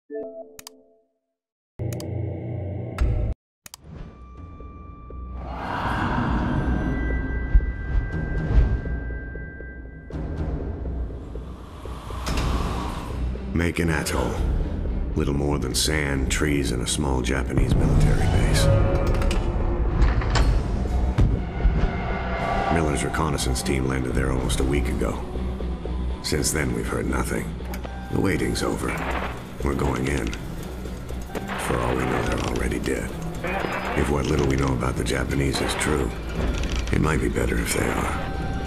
Make an atoll. Little more than sand, trees, and a small Japanese military base. Miller's reconnaissance team landed there almost a week ago. Since then, we've heard nothing. The waiting's over. We're going in. For all we know, they're already dead. If what little we know about the Japanese is true, it might be better if they are.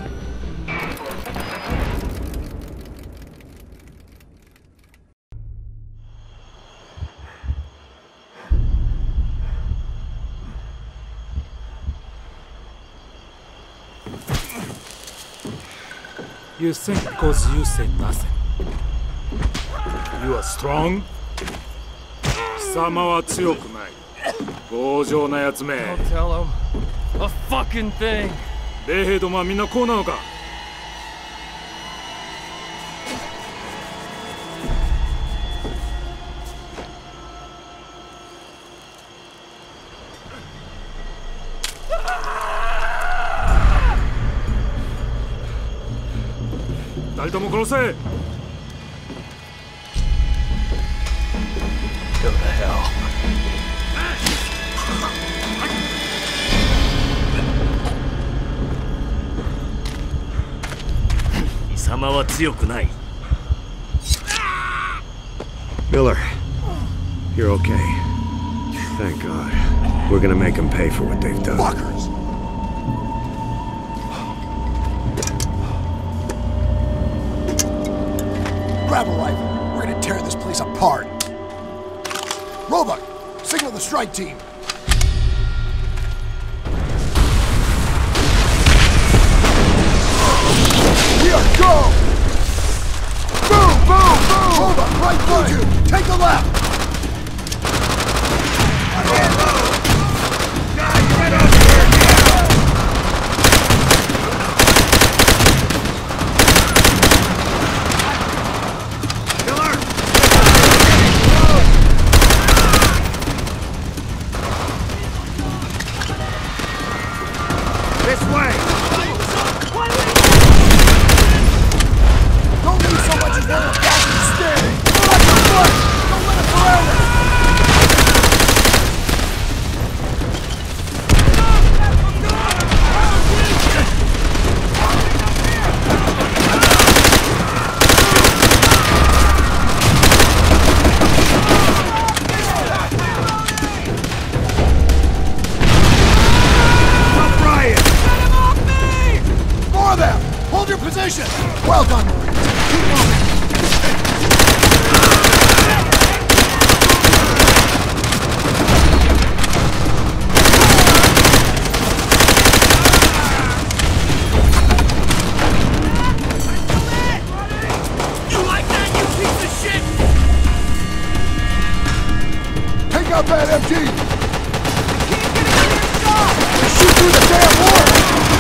You think because you say nothing, you are strong? 貴様は強くない。強情なやつめ。 Don't tell him a fucking thing. 米兵どもはみんなこうなのか。二人とも殺せ。 Go to hell. 貴様は強くない。 Miller, you're okay. Thank God. We're gonna make them pay for what they've done. Fuckers! Grab a rifle. We're gonna tear this place apart. Roebuck, signal the strike team. We are go! Boom, boom, boom! Roebuck, right through you. Take the left. Well done, Marines. Keep moving. You like that, you piece of shit? Take out that MG. Shoot through the damn wall.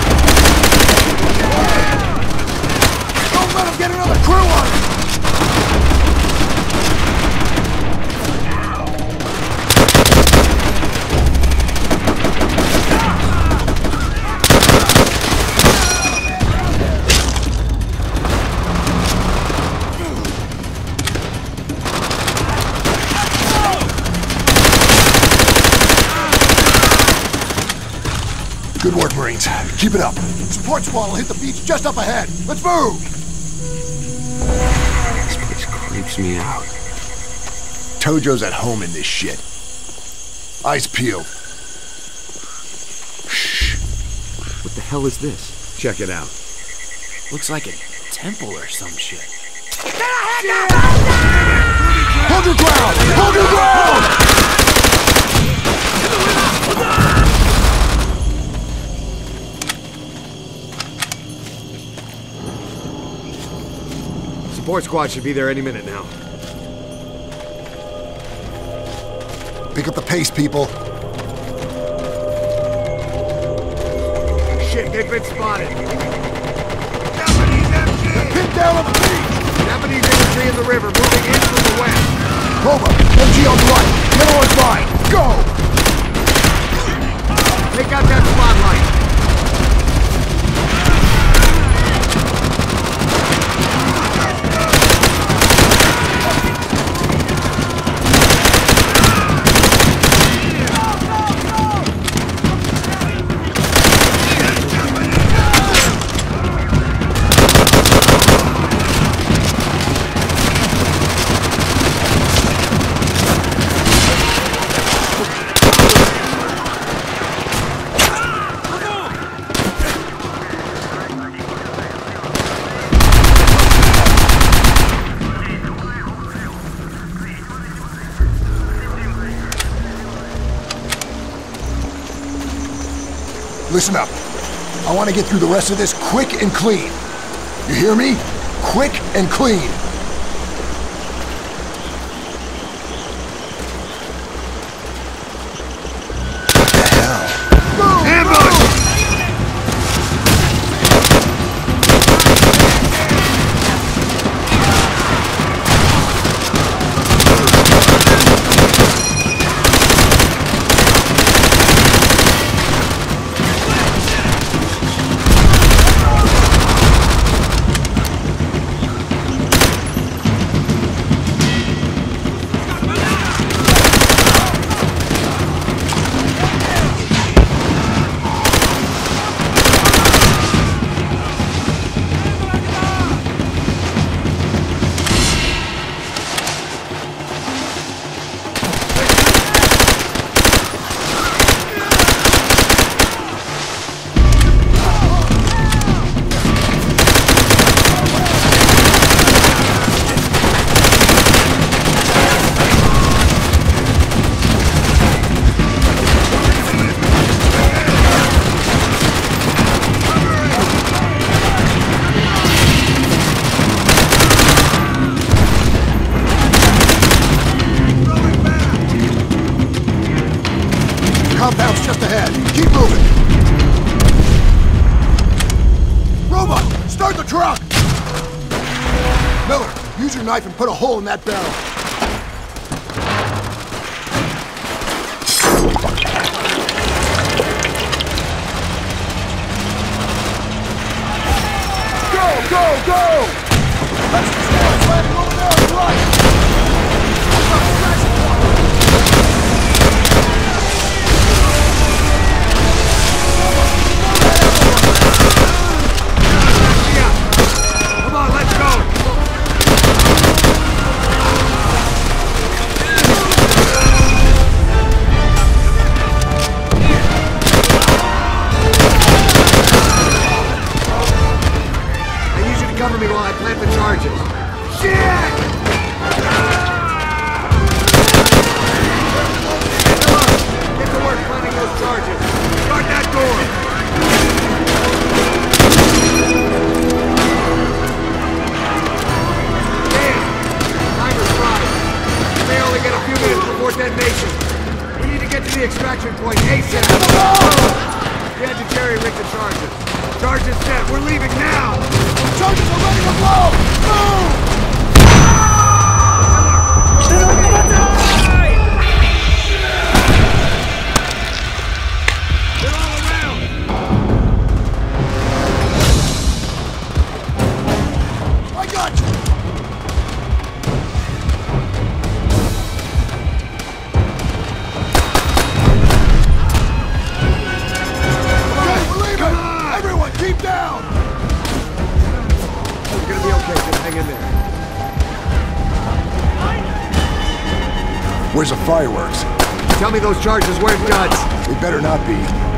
Let him get another crew on it! Good work, Marines. Keep it up. Support squad will hit the beach just up ahead. Let's move! Creeps me out. Tojo's at home in this shit. Eyes peeled. Shh. What the hell is this? Check it out. Looks like a temple or some shit. Hold your ground! Hold your ground! Support squad should be there any minute now. Pick up the pace, people. Shit, they've been spotted. Japanese MG! They're pinned down on the beach! Japanese infantry in the river, moving in from the west. Roma, MG on the right. The other one's mine. Go! Take out that spotlight. Listen up. I want to get through the rest of this quick and clean. You hear me? Quick and clean. What the hell? Move! Ambush! Compound's just ahead. Keep moving. Robot, start the truck! Miller, use your knife and put a hole in that barrel. Go, go, go! Let's just landing over there on the right! Cover me while I plant the charges. Shit! Get to work planting those charges. Start that door! Damn! Timer's fried. We may only get a few minutes before detonation. We need to get to the extraction point ASAP. We had to jerry-rig the charges. Charges set. We're leaving now! Charges are ready to blow! Move! They're all around! I got you! Okay, we're leaving! Everyone, keep down! You're gonna be okay, just hang in there. Where's the fireworks? Tell me those charges weren't nuts. They better not be.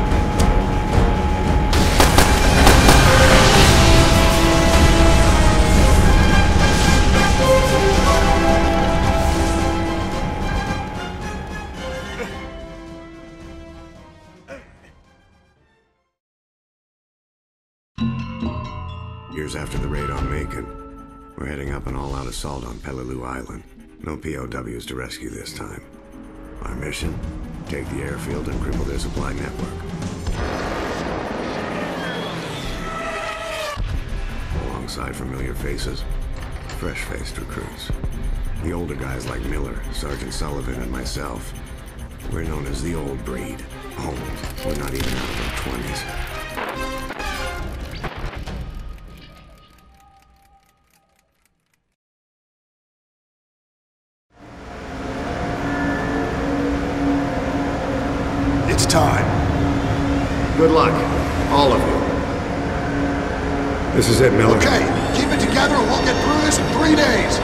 Years after the raid on Macon, we're heading up an all-out assault on Peleliu Island. No POWs to rescue this time. Our mission? Take the airfield and cripple their supply network. Alongside familiar faces, fresh-faced recruits. The older guys like Miller, Sergeant Sullivan, and myself, we're known as the old breed. Old. We're not even out of our 20s. It's time. Good luck, all of you. This is it, Miller. Okay, keep it together and we'll get through this in 3 days.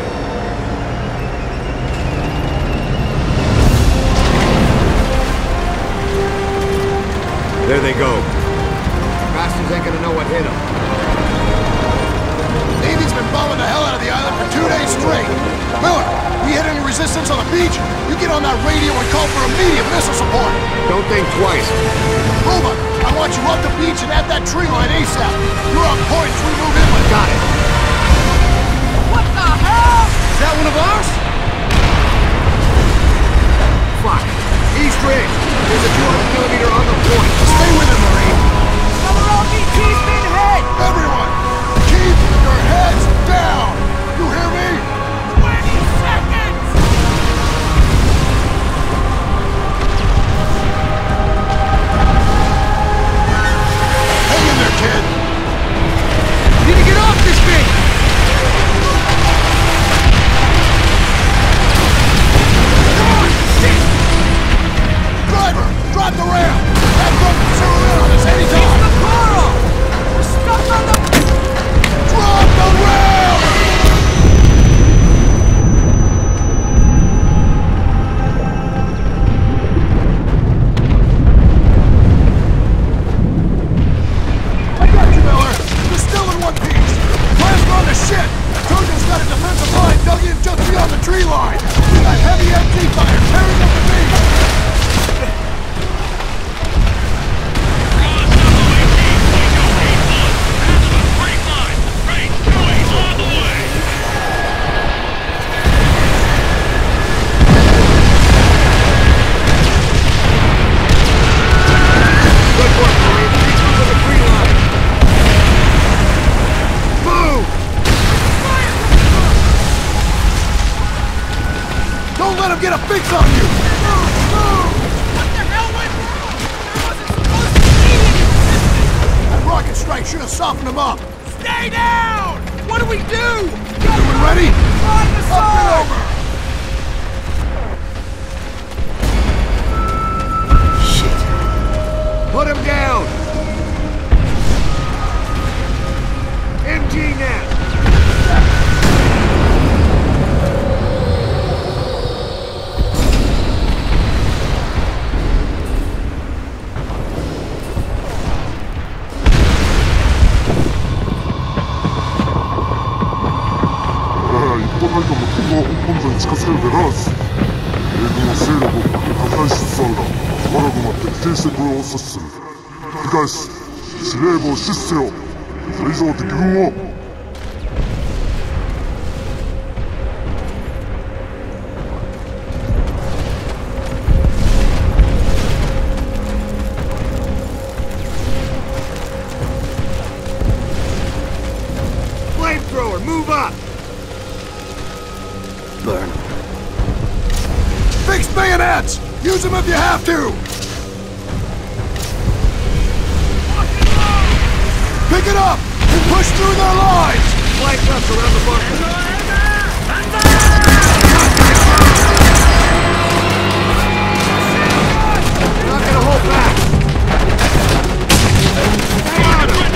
There they go. Bastards ain't gonna know what hit them. Navy's been bombing the hell out of the island for 2 days straight. Miller, we hit any resistance on the beach? You get on that radio and call for immediate missile support. Don't think twice. Roma, I want you up the beach and at that tree line ASAP. You're on point as we move inland. Got it. What the hell? Is that one of ours? Fuck. East Ridge. There's a 200mm on the point. Stay with him, Marine. Cover all BT's been hit! Everyone, keep your heads down. You hear me? 20 seconds! Hang in there, kid. Need to get off this thing! Come on! Shit! Driver, drop the rail. That truck can zero in on us anytime. The car off! We're stuck on the... Drop the rail! I got you, Miller. We're still in one piece. Plasma on the ship. Trojan's got a defensive line dug in just beyond the tree line. We got heavy MG fire tearing up the beach. Good work, Marine. Keep moving the tree line. Move! Don't let him get a fix on you. What the hell went wrong? There wasn't supposed to be any resistance! That rocket strike should have softened him up. Stay down! What do we do? Everyone ready? On the Up and side! over. Put him down! MG now! 一方たりとも今後は本土に近づけるでならず米軍の勢力を破壊しつつあるが我が軍は徹底してこれを阻止する繰り返す司令部を死守せよそれ以上敵軍を Flamethrower, move up! Burn. Fix bayonets! Use them if you have to! Pick it up and push through their lines! Flank us around the bunker. We're not gonna hold back. Stay on him.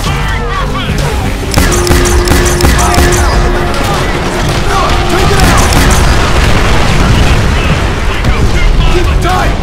Take it out! Keep it tight!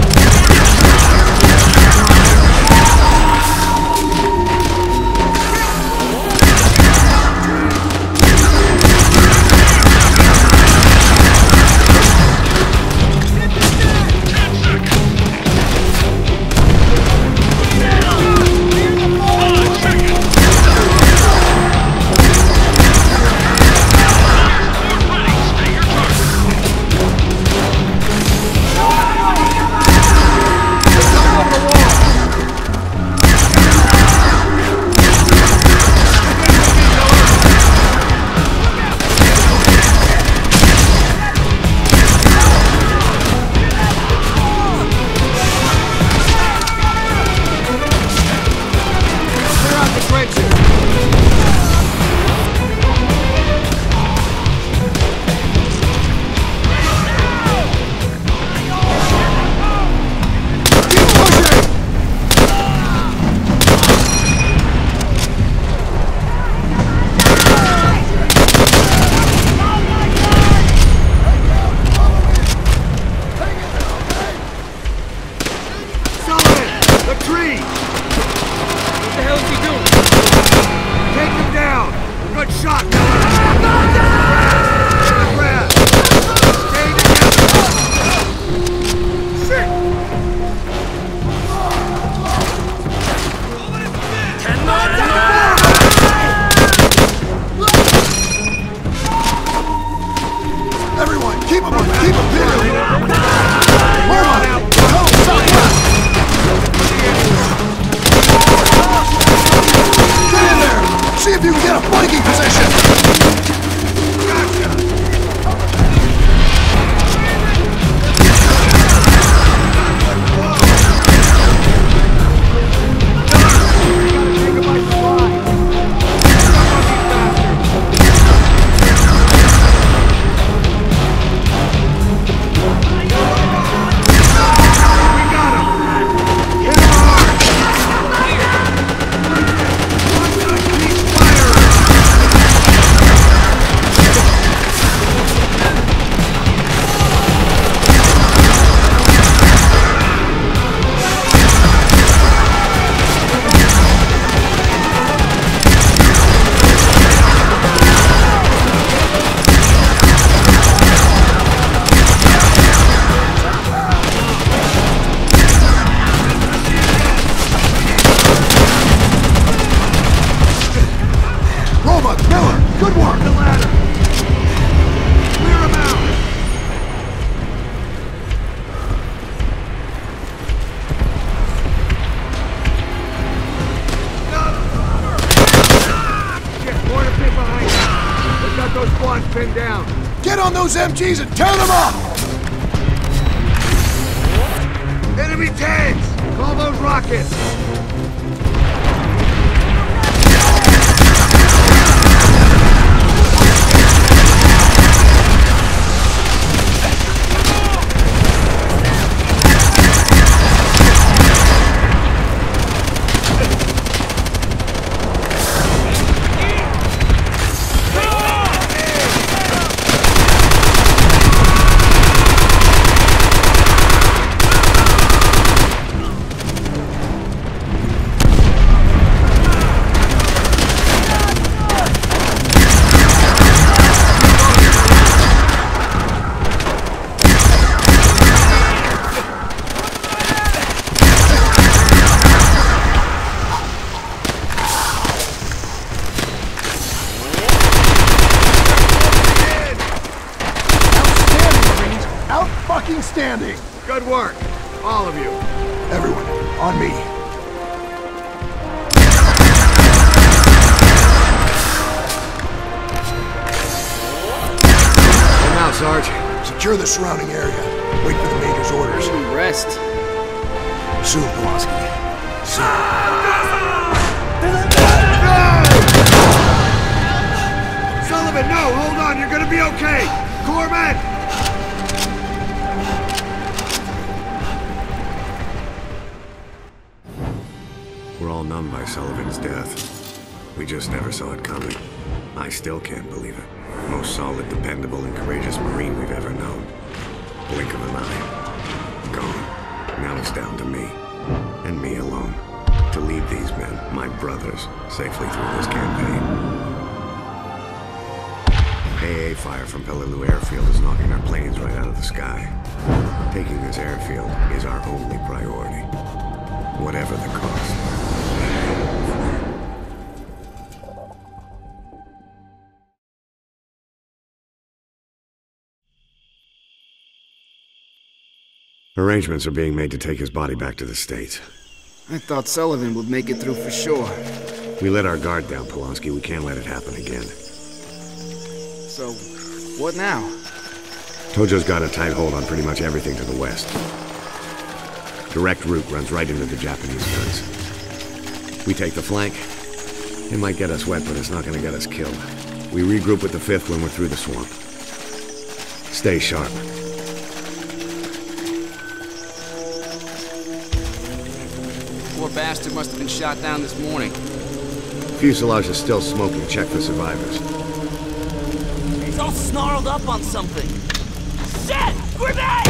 Keep him peeling! Roma! Go southwest! Get in there! See if you can get a flanking position! Get on those MGs and tear them up! Enemy tanks! Call those rockets! Standing! Good work, all of you. Everyone, on me. Come out, Sarge. Secure the surrounding area. Wait for the Major's orders. Rest. Soon, Pulaski. Soon. Sullivan, no! Hold on, you're gonna be okay! Corpsman! We're all numb by Sullivan's death. We just never saw it coming. I still can't believe it. Most solid, dependable, and courageous Marine we've ever known. Blink of an eye. Gone. Now it's down to me. And me alone. To lead these men, my brothers, safely through this campaign. AA fire from Peleliu Airfield is knocking our planes right out of the sky. Taking this airfield is our only priority. Whatever the cost. Arrangements are being made to take his body back to the States. I thought Sullivan would make it through for sure. We let our guard down, Pulaski. We can't let it happen again. So, what now? Tojo's got a tight hold on pretty much everything to the west. Direct route runs right into the Japanese guns. We take the flank. It might get us wet, but it's not gonna get us killed. We regroup with the 5th when we're through the swamp. Stay sharp. Poor bastard must have been shot down this morning. Fuselage is still smoking. Check for survivors. He's all snarled up on something. Shit! Grenade!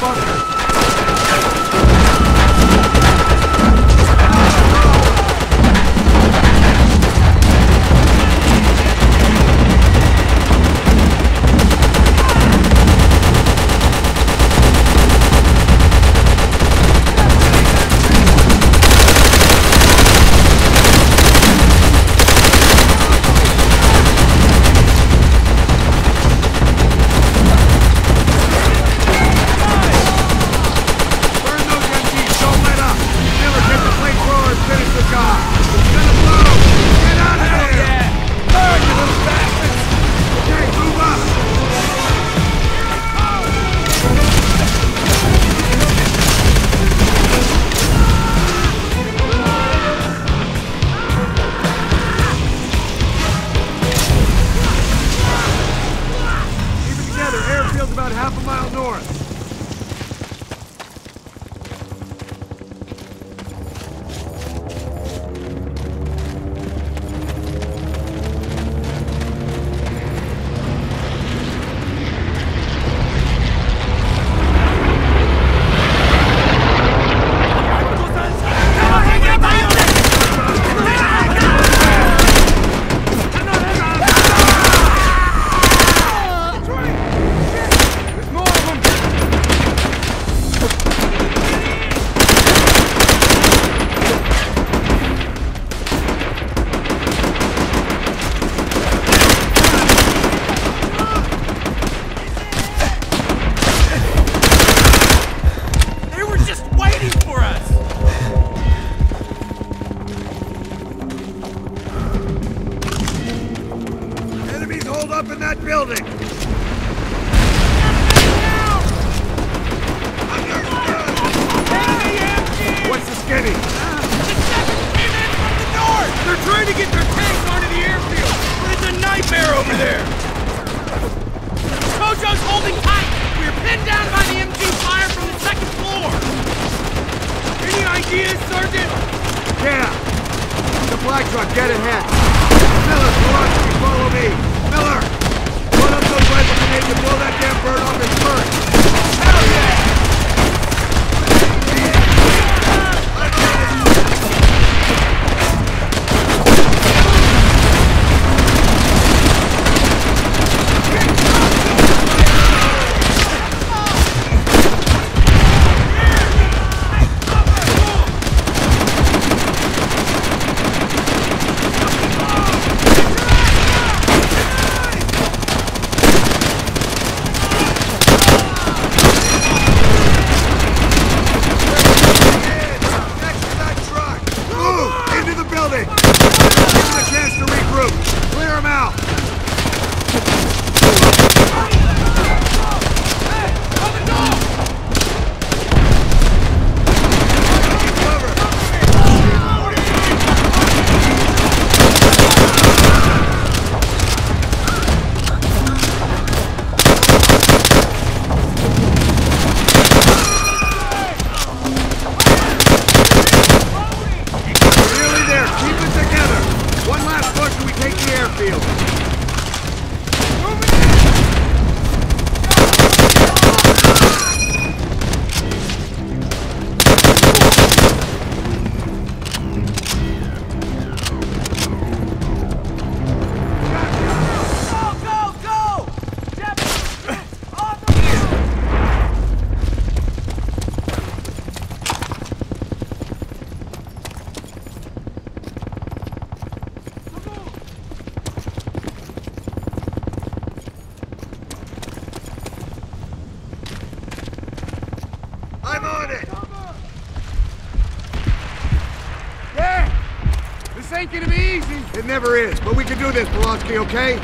ain't gonna be easy. It never is, but we can do this, Polonsky, okay?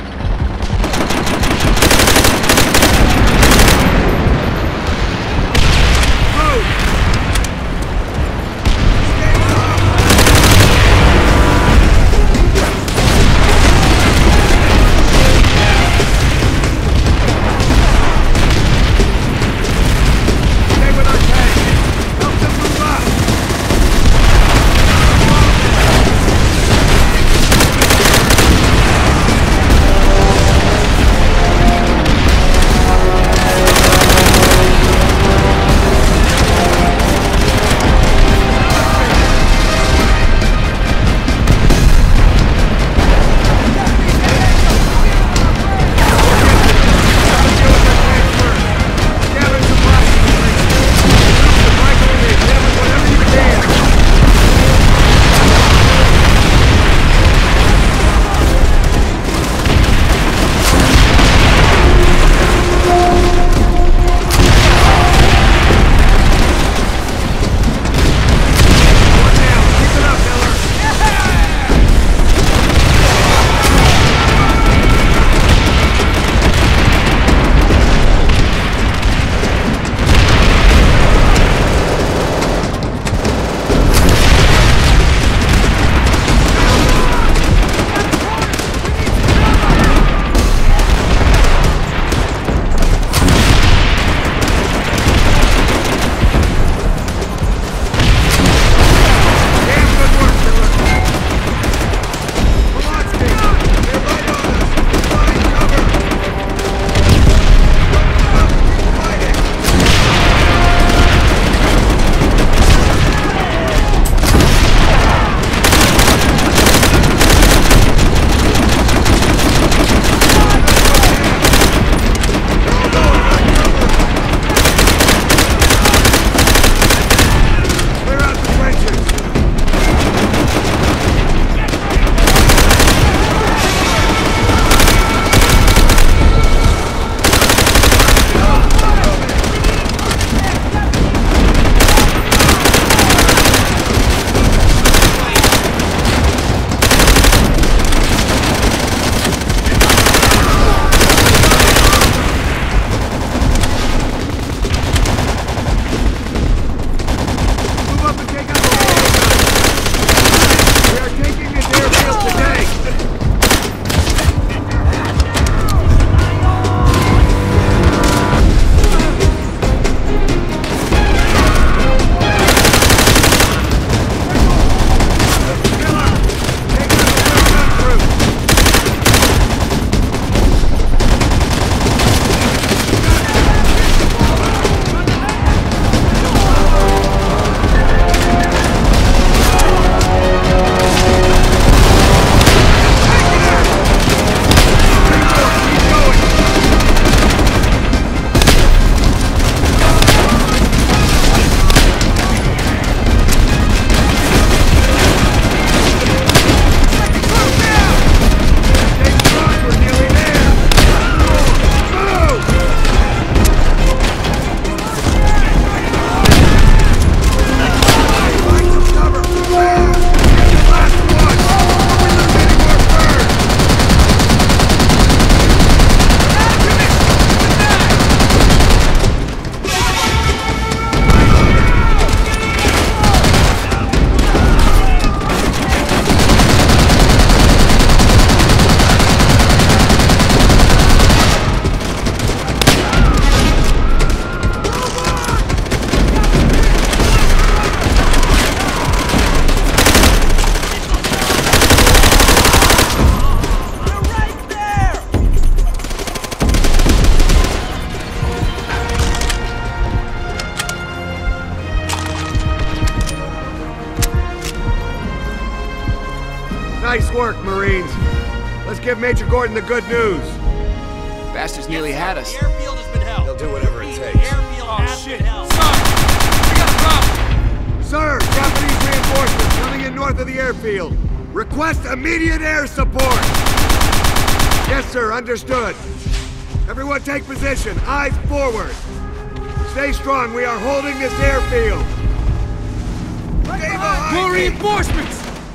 Move! Nice work, Marines. Let's give Major Gordon the good news. Bastards nearly had us. The airfield has been held. They'll do whatever it Repeat, takes. The airfield has been held. We got a problem! Sir, Japanese reinforcements coming in north of the airfield. Request immediate air support. Yes, sir, understood. Everyone take position, eyes forward. Stay strong, we are holding this airfield. More reinforcements!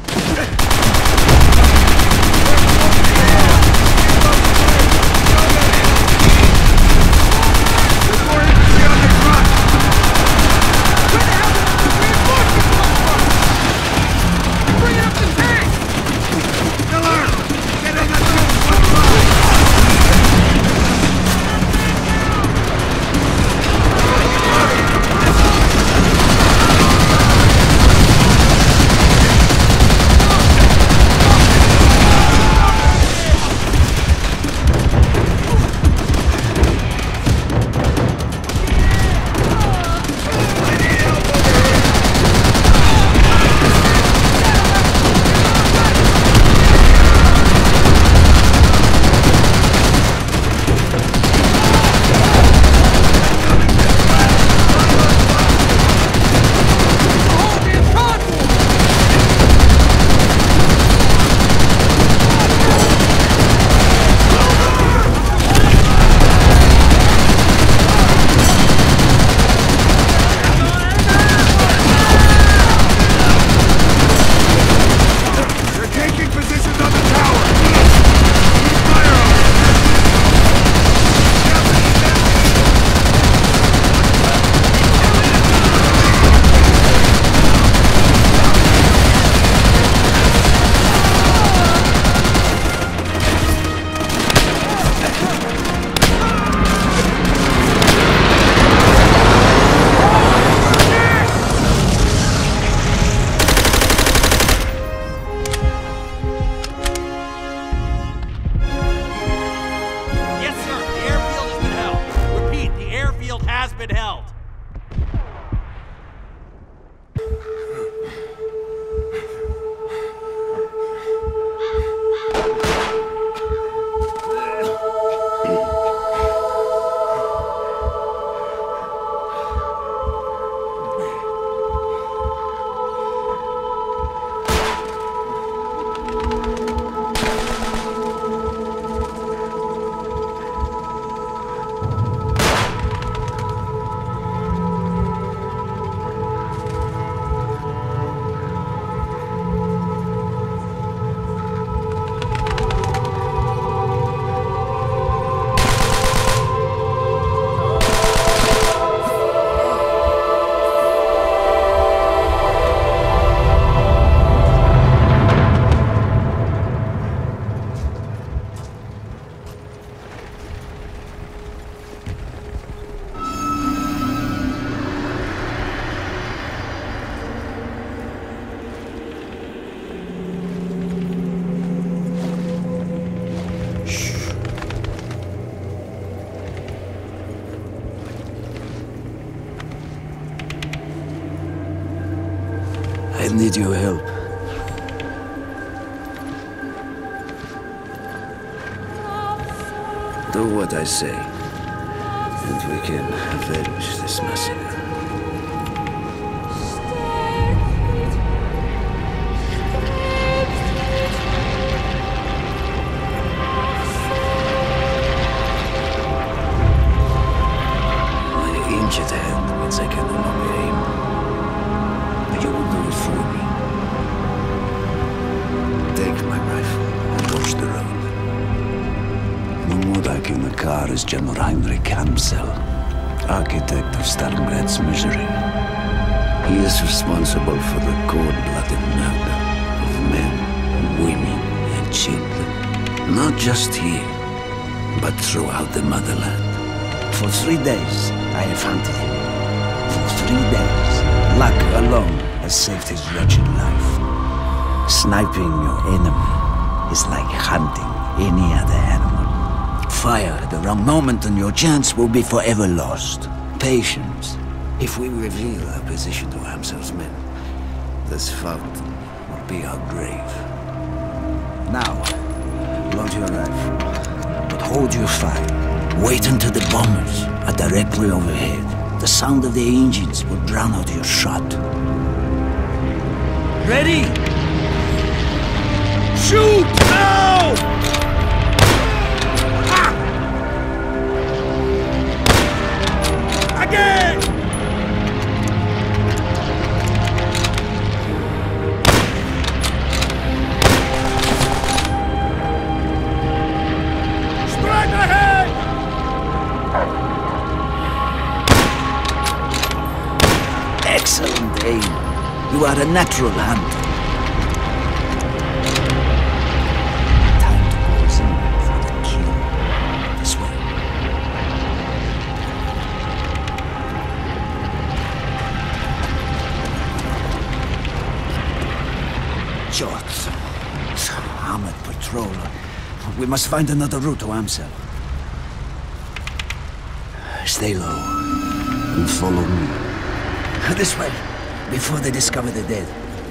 There's more infantry on the front. Where the hell did these reinforcements come from? You're bringing up the tank! Miller, get on the front line. I need your help. Do what I say, and we can avenge this massacre. My injured hand means I can no longer aim. But you will do it for me. Take my rifle and watch the road. Mudak in the car is General Heinrich Kamsel, architect of Stalingrad's misery. He is responsible for the cold-blooded murder of men, women, and children. Not just here, but throughout the motherland. For 3 days, I have hunted him. For 3 days, luck alone has saved his wretched life. Sniping your enemy is like hunting any other animal. Fire at the wrong moment and your chance will be forever lost. Patience. If we reveal our position to Hamsel's men, this fountain will be our grave. Now, load your rifle, but hold your fire. Wait until the bombers are directly overhead. The sound of the engines will drown out your shot. Ready? Shoot now! Again! Strike ahead! Excellent aim. You are a natural hunter. Time to close in for the kill. This way. Shots. Armored patrol. We must find another route to Amsel. Stay low and follow me. This way, before they discover the dead.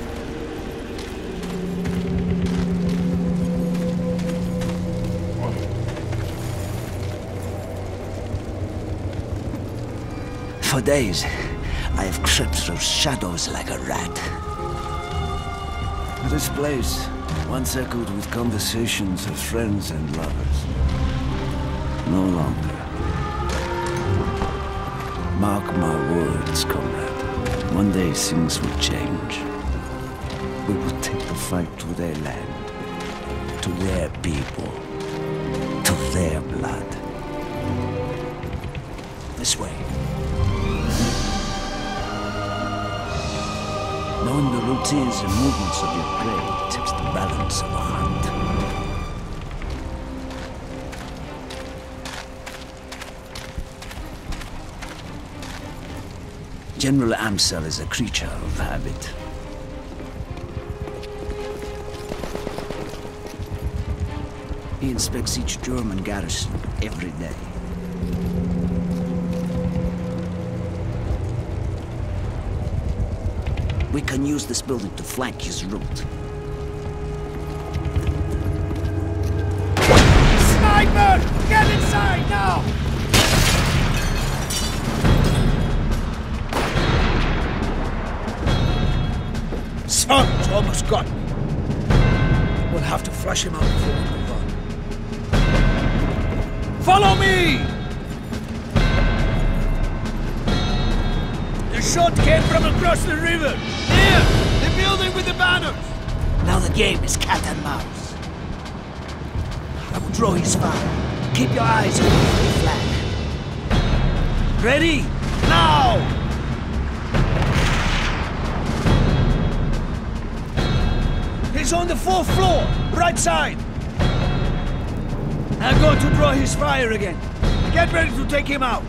For days, I have crept through shadows like a rat. This place once echoed with conversations of friends and lovers. No longer. Mark my words, comrade. One day things will change. We will take the fight to their land, to their people, to their blood. This way. Knowing the routines and movements of your prey tips the balance of a hunt. General Amsel is a creature of habit. He inspects each German garrison every day. We can use this building to flank his route. Sniper! Get inside now! Son's almost got me. We'll have to flush him out before we move on. Follow me! The shot came from across the river. Here! The building with the banners! Now the game is cat and mouse. I will draw his fire. Keep your eyes open for the flag. Ready? Now! He's on the 4th floor, right side. I'm going to draw his fire again. Get ready to take him out.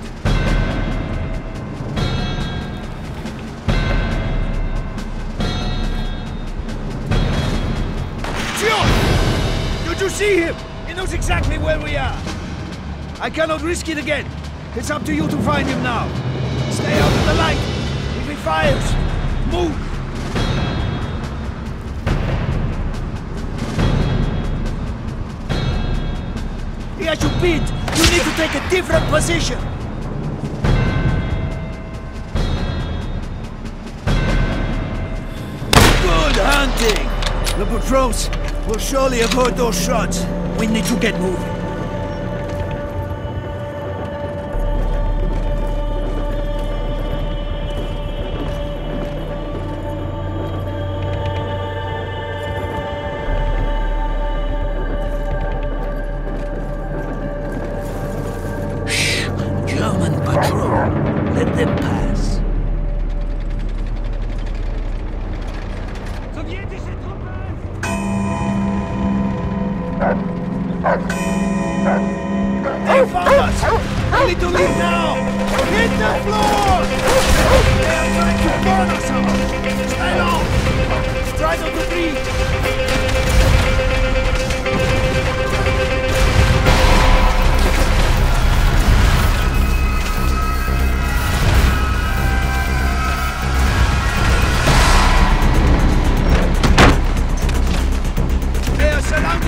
John! Did you see him? He knows exactly where we are. I cannot risk it again. It's up to you to find him now. Stay out of the light. If he fires, move. He has you beat. You need to take a different position. Good hunting. The patrols will surely have heard those shots. We need to get moving. German patrol. Let them pass. Sowjetische Truppen! They found us! We need to leave now! Hit the floor! They are trying to burn us out! Stay low! Try not to breathe! They are surrounding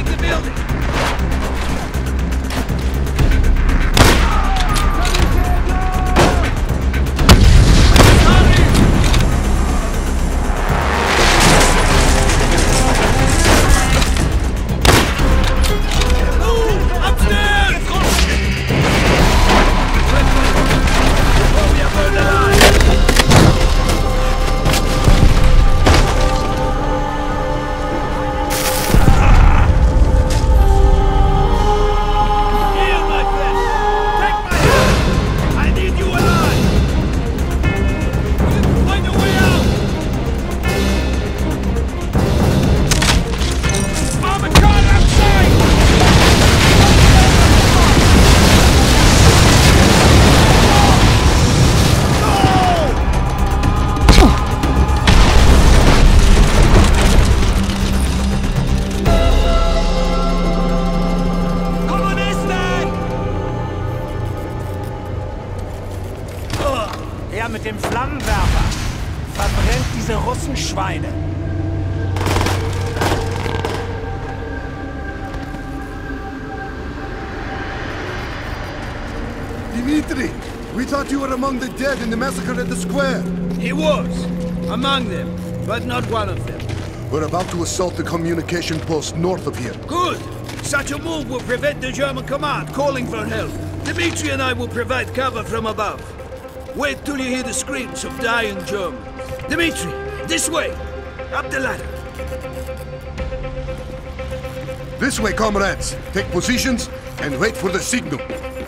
Flammenwerfer! Verbrennt diese Russenschweine! Dimitri, we thought you were among the dead in the massacre at the square. He was. Among them, but not one of them. We're about to assault the communication post north of here. Good! Such a move will prevent the German command calling for help. Dimitri and I will provide cover from above. Wait till you hear the screams of dying Germans. Dimitri, this way! Up the ladder. This way, comrades. Take positions and wait for the signal.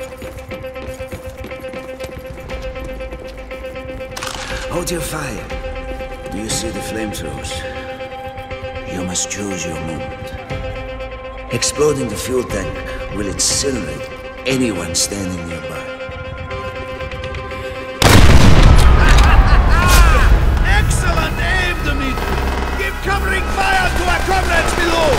Hold your fire. Do you see the flamethrowers? You must choose your moment. Exploding the fuel tank will incinerate anyone standing nearby. Excellent aim, Dimitri! Give covering fire to our comrades below!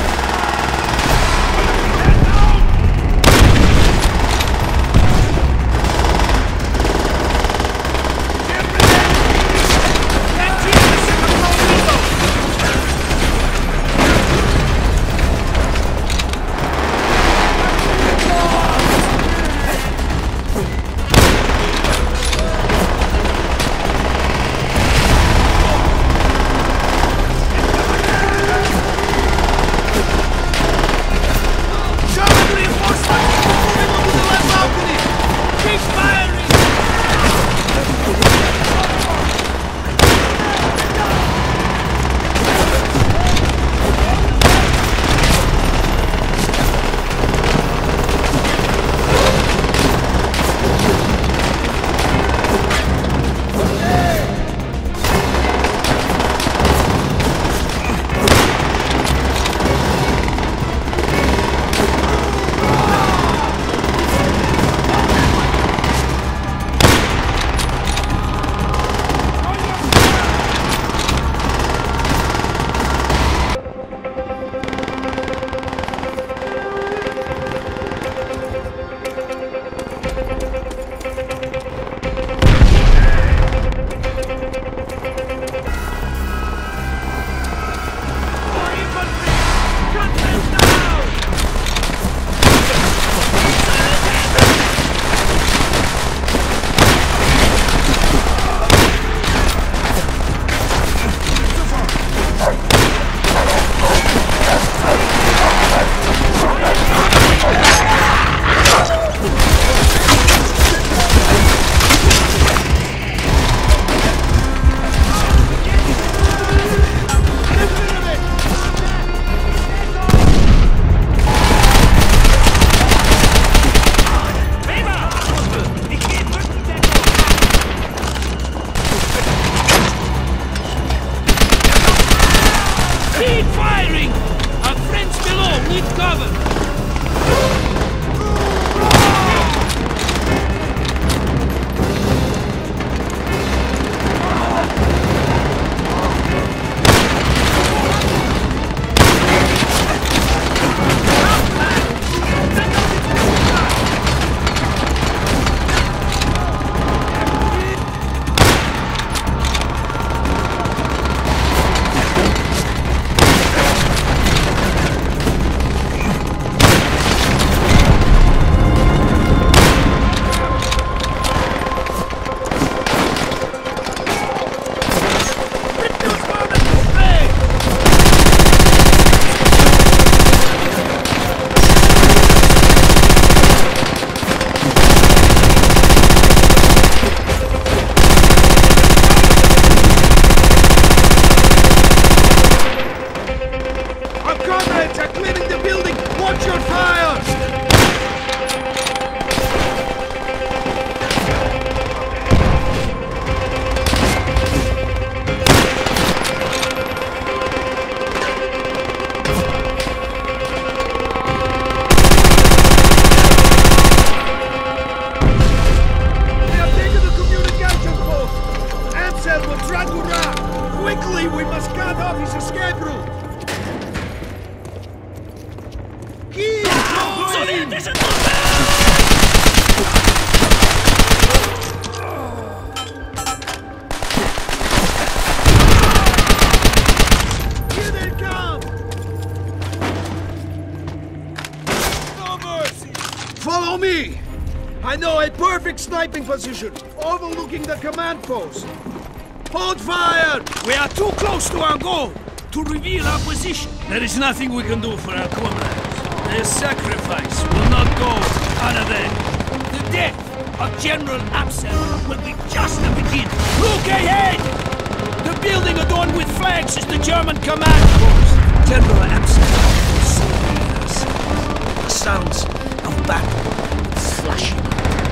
me! I know a perfect sniping position, overlooking the command post. Hold fire! We are too close to our goal to reveal our position. There is nothing we can do for our comrades. Their sacrifice will not go unavenged. The death of General Absalom will be just the beginning. Look ahead! The building adorned with flags is the German command post. General Absalom will soon lead us. The sounds of battle will slash him.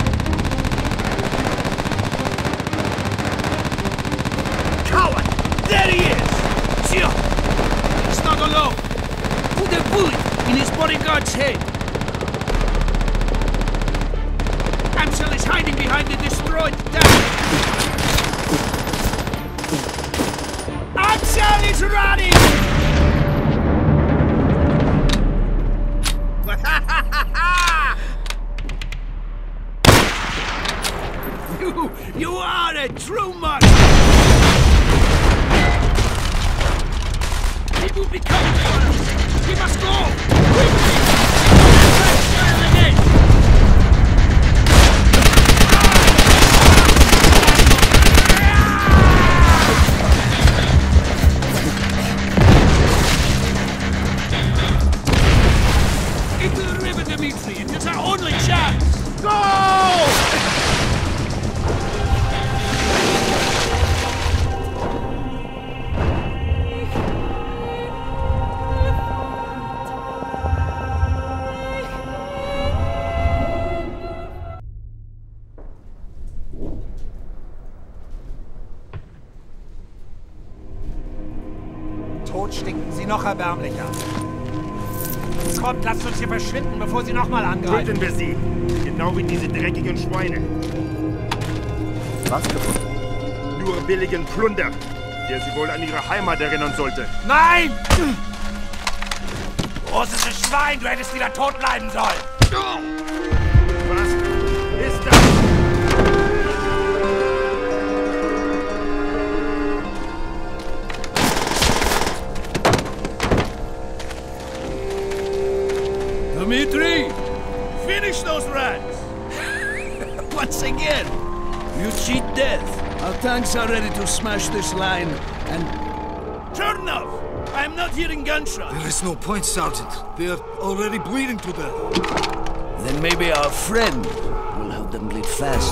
Coward! There he is! Sure! He's not alone. Put a bullet in his bodyguard's head. Amsel is hiding behind the destroyed tank. Amsel is running! You are a true monster! He will be coming for us! We must go! Quickly! Fire ahead! Into the river, Dimitri! It is our only chance! Go! Tot stinken sie noch erbärmlicher. Scott, lasst uns hier verschwinden, bevor sie nochmal angreifen. Töten wir sie! Genau wie diese dreckigen Schweine. Was gefunden? Nur billigen Plunder, der sie wohl an ihre Heimat erinnern sollte. Nein! Russisches Schwein, du hättest wieder tot bleiben sollen! Was ist das? Dimitri! Finish those rats! Once again! You cheat death! Our tanks are ready to smash this line, and... Chernov! I am not hearing gunshots! There is no point, Sergeant. They are already bleeding to death. Then maybe our friend will help them bleed faster.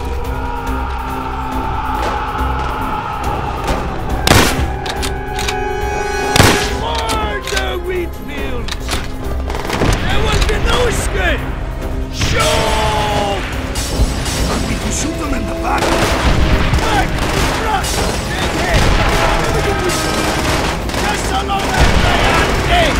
For the wheat fields! There will be no escape! Shoot! Did you shoot them in the back? Back! Front! Big hit! Just so long as they are dead!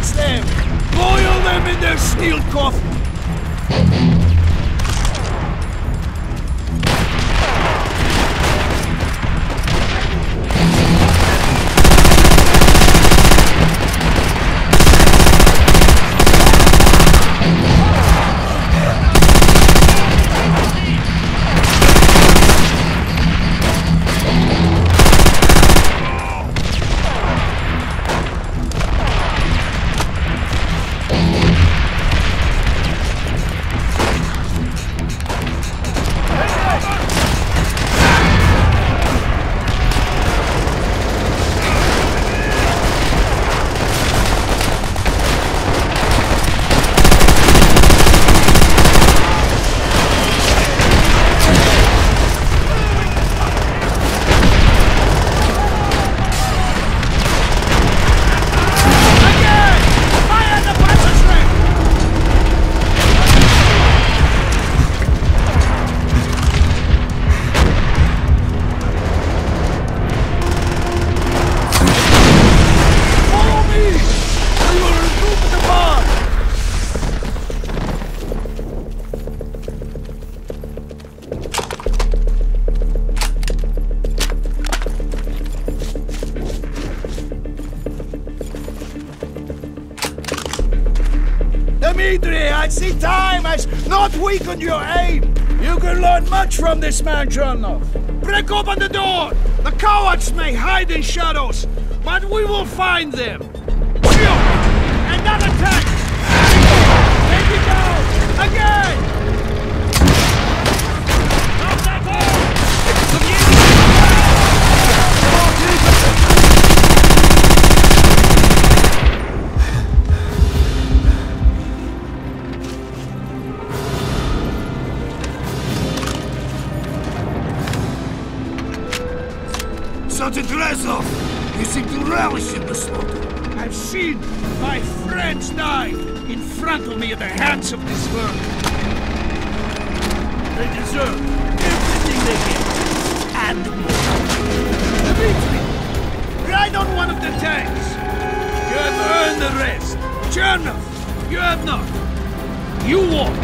That's them! Boil them in their steel coffin! I see time has not weakened your aim. You can learn much from this man, Chernoff. Break open the door! The cowards may hide in shadows, but we will find them. Shoot! Another attack! Take it down! Again! Sergeant Rezov! You seem to relish in the slaughter. I've seen my friends die in front of me at the hands of this world. They deserve everything they get, and more. Dmitri, ride on one of the tanks. You have earned the rest. Chernoff, you have not. You won.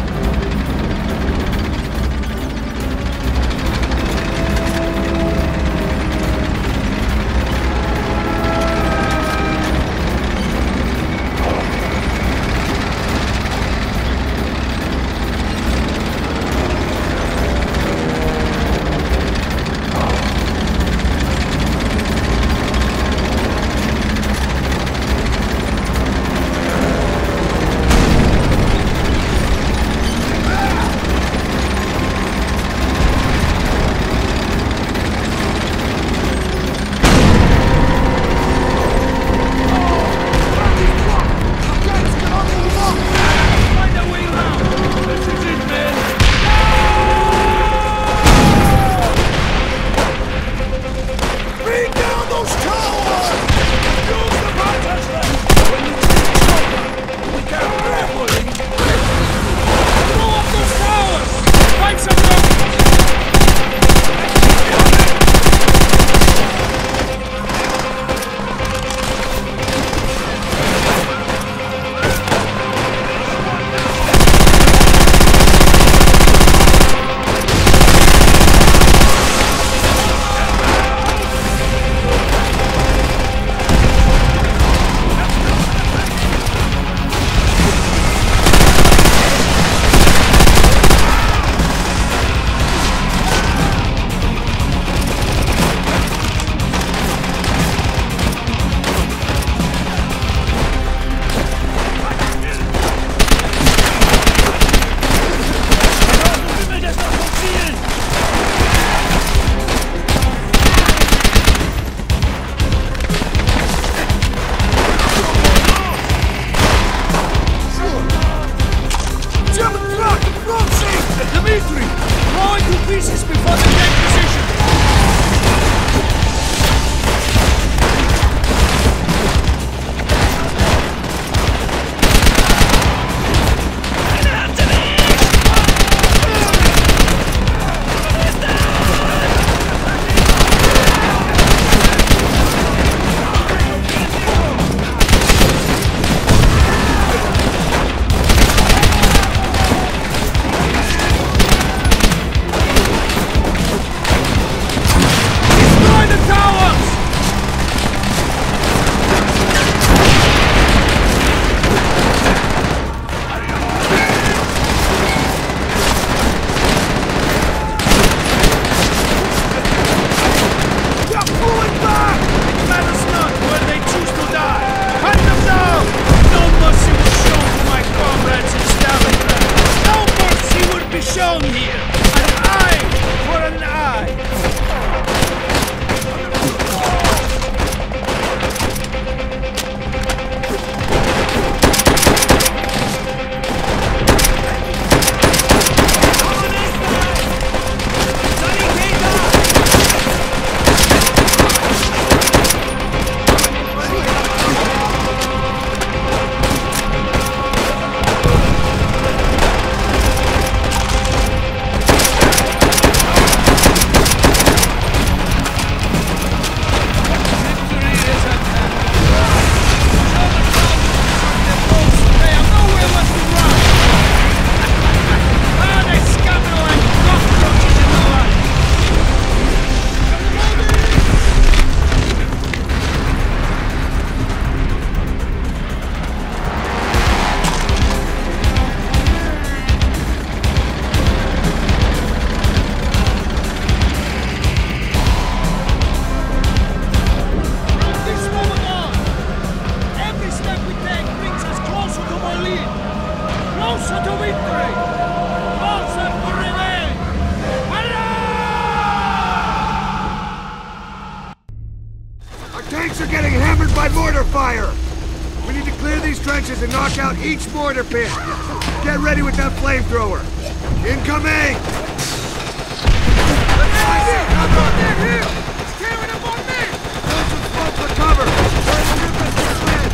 Tanks are getting hammered by mortar fire! We need to clear these trenches and knock out each mortar pit! Get ready with that flamethrower! Incoming! Let's find it! Cover on their hill! It's tearing up on me! Throw some smoke for cover! We're in the rippers to sled!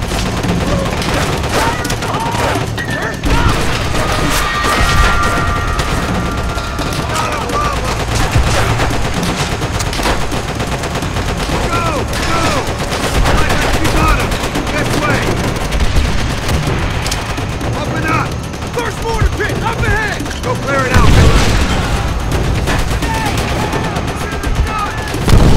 Not a problem! Go! Go! Alright, you got him! This way! Open up! First mortar pit! Up ahead! Go clear it out, Miller!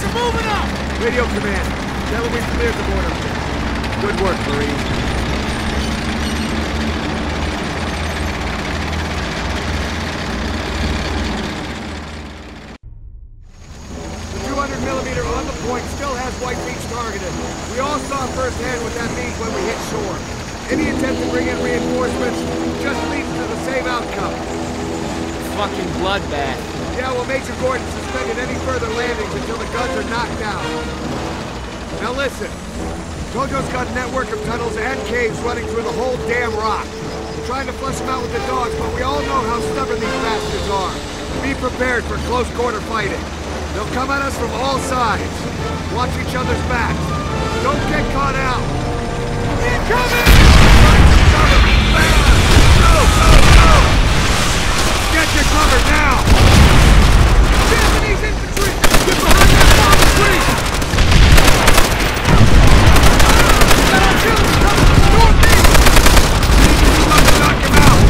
They're moving up! Radio command. Tell them we cleared the border. Good work, Marine. The 200mm on the point still has White Beach targeted. We all saw firsthand what that means when we hit shore. Any attempt to bring in reinforcements just leads to the same outcome. Fucking bloodbath. Yeah, well, Major Gordon suspended any further landings until the guns are knocked down. Now listen. Tojo's got a network of tunnels and caves running through the whole damn rock. We're trying to flush them out with the dogs, but we all know how stubborn these bastards are. Be prepared for close quarter fighting. They'll come at us from all sides. Watch each other's backs. Don't get caught out. Incoming! Go, go, go! Get your cover now! Japanese infantry! Get behind that bomb tree! Got artillery coming from the northeast! You must knock him out!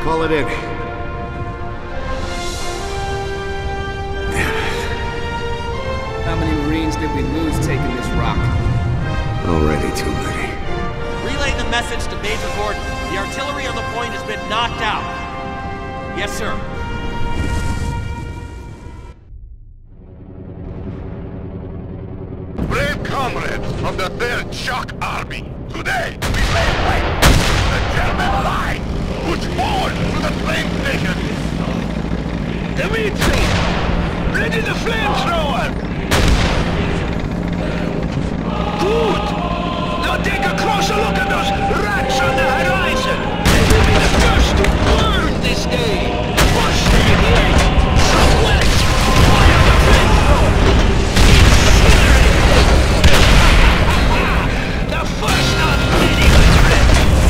Call it in. How many Marines did we lose taking this rock? Already too many. Relay the message to Major Gordon. The artillery on the point has been knocked out. Yes, sir. Brave comrades of the 3rd Shock Army, today we lay waste to the German line! Push forward to the train station! Dimitri! Ready the flamethrower! Good! Now take a closer look at those rats on the horizon! They will be the first to burn this day! Push them in! Southwest! Fire the flamethrower! Incinerate! The first of many, my friend!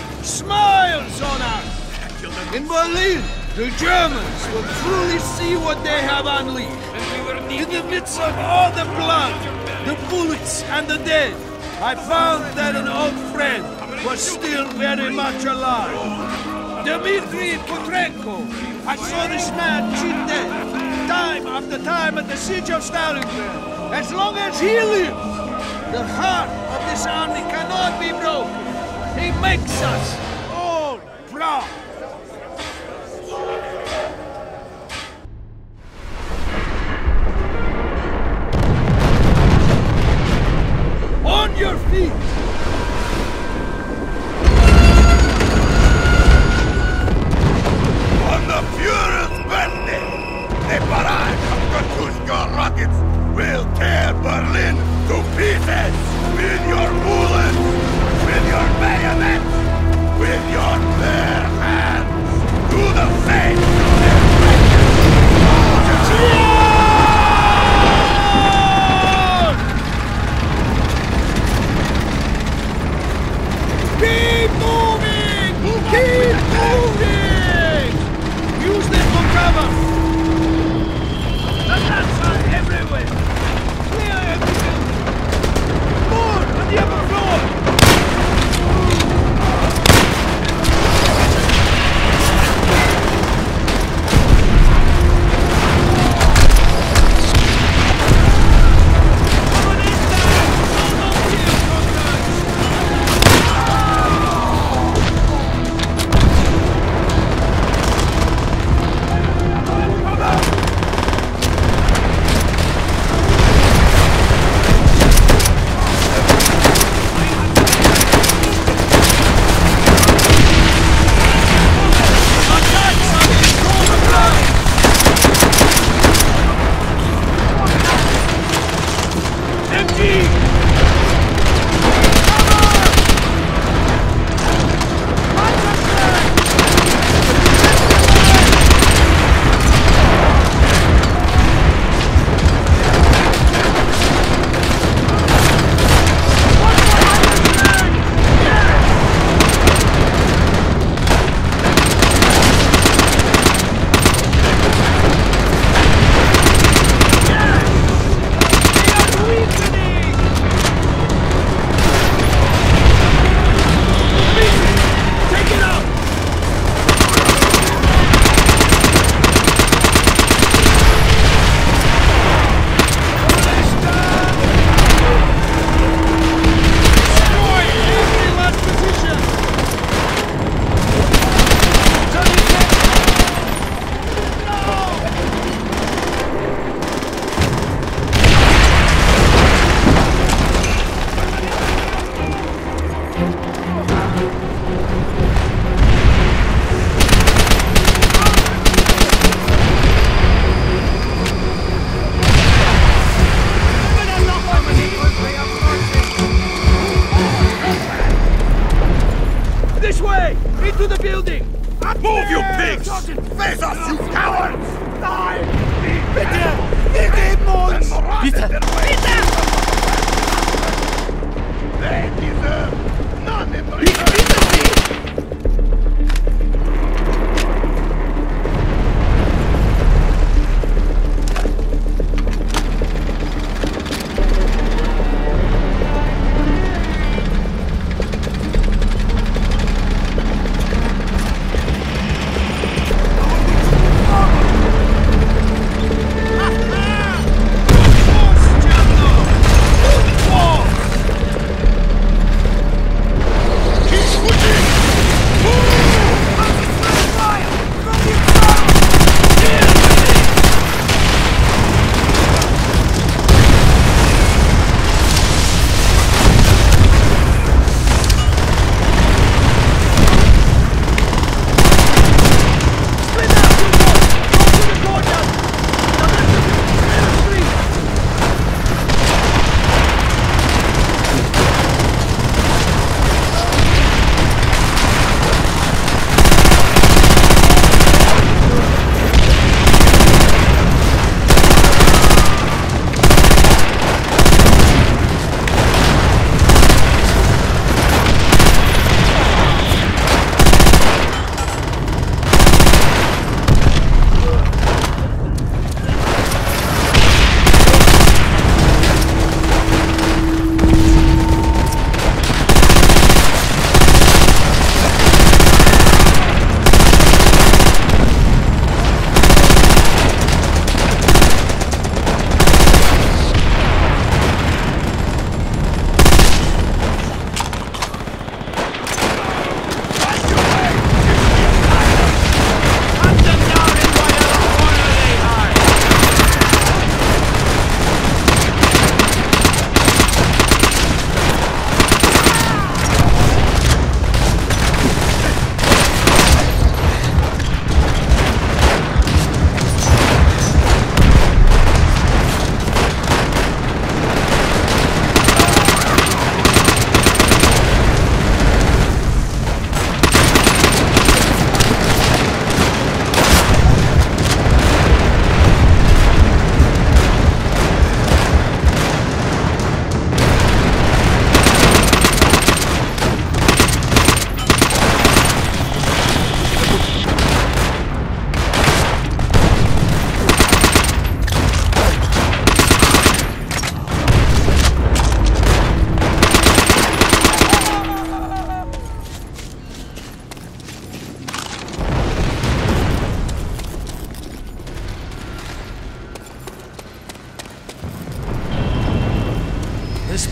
smiles on us. In Berlin, the Germans will truly see what they have unleashed. In the midst of all the blood, the bullets, and the dead, I found that an old friend was still very much alive. Dmitri Petrenko. I saw this man cheat death, time after time at the siege of Stalingrad. As long as he lives, the heart of this army cannot be broken. He makes us all proud. On your feet! On the Fuhrer's birthday, the barrage of Katushka rockets will tear Berlin to pieces! With your bullets, with your bayonets, with your bare hands, to the face of their Keep moving! Keep moving! Use this for cover! The guns are everywhere! Clear everything! More on the upper floor!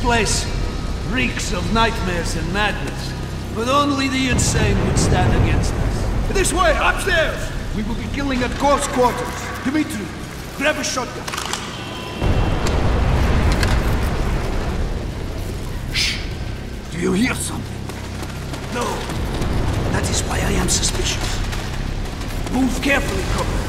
place reeks of nightmares and madness. But only the insane would stand against us. This way, upstairs! We will be killing at close quarters. Dimitri, grab a shotgun. Shh! Do you hear something? No. That is why I am suspicious. Move carefully, Cobra.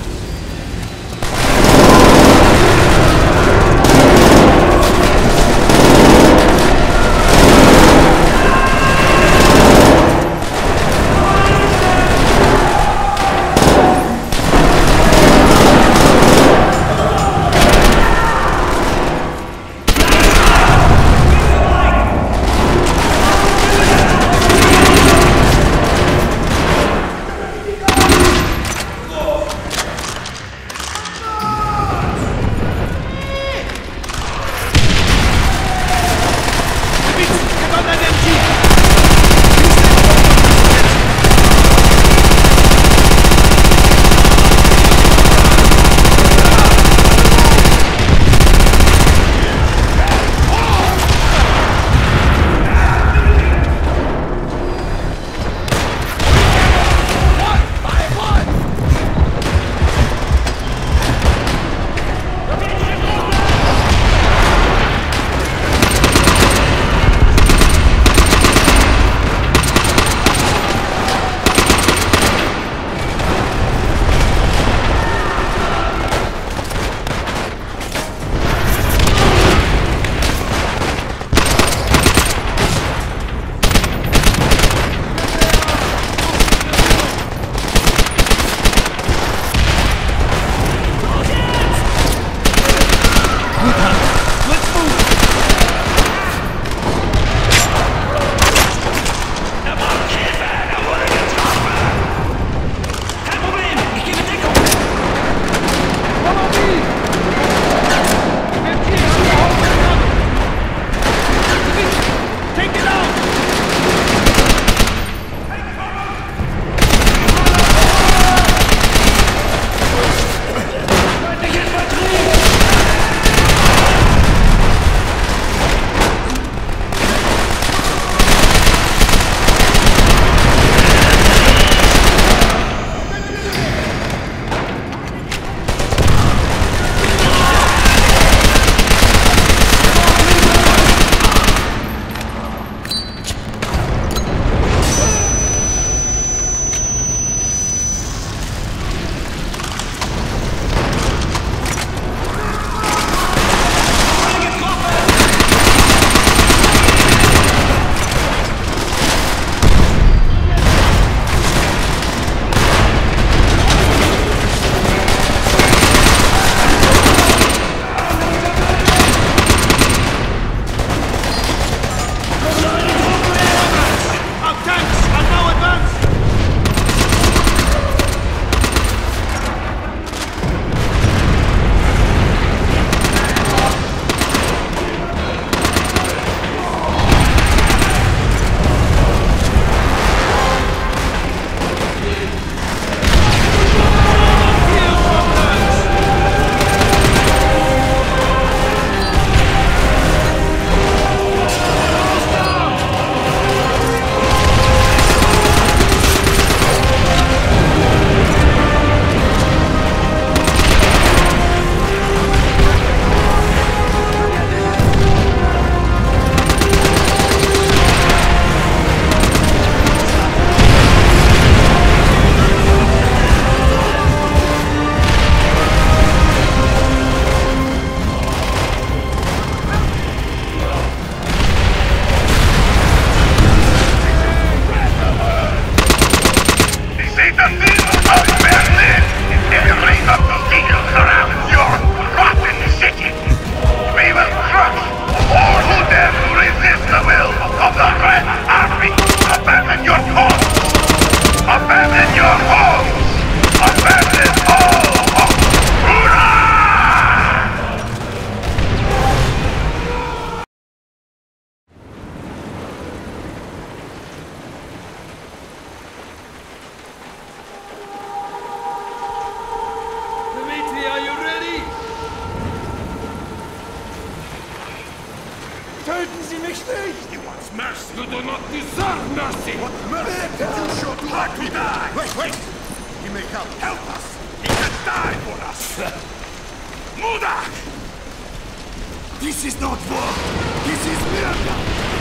do not deserve mercy! What mercy did you show to us to die? Wait! He may help us! He can die for us! Mudak! This is not war! This is murder!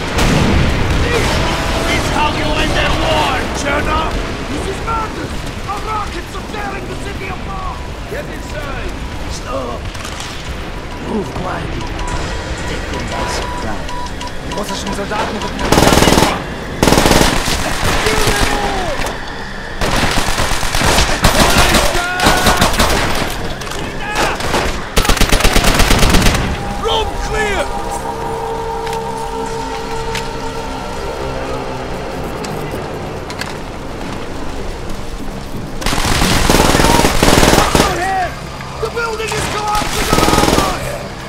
This is how you end a war, Chernow! This is madness! Our rockets are tearing the city apart! Get inside! Stop! Move quietly. Take them by surprise. Die russischen Soldaten rücken vor! Kill them all! Road clear! The building is collapsing around us!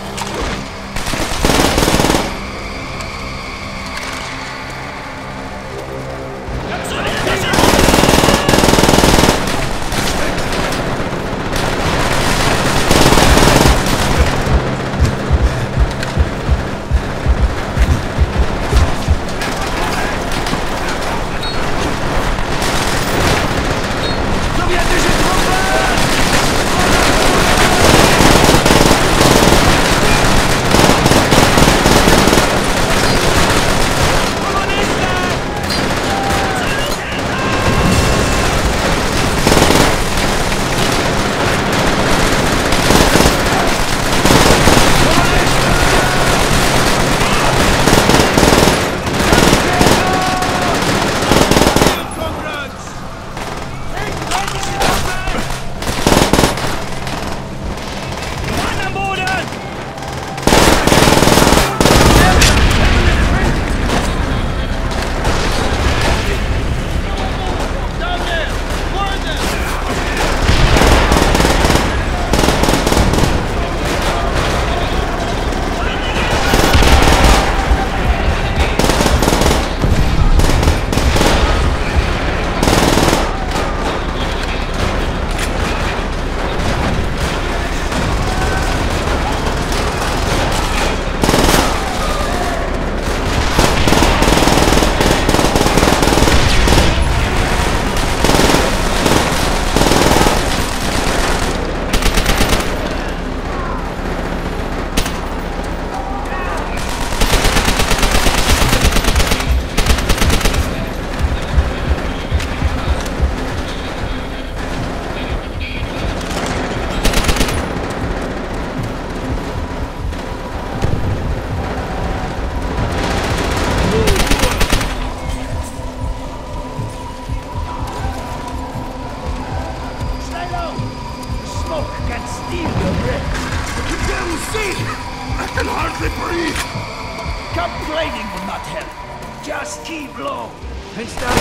Complaining will not help. Just keep low and start.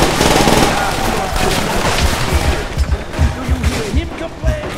Do you hear him complaining?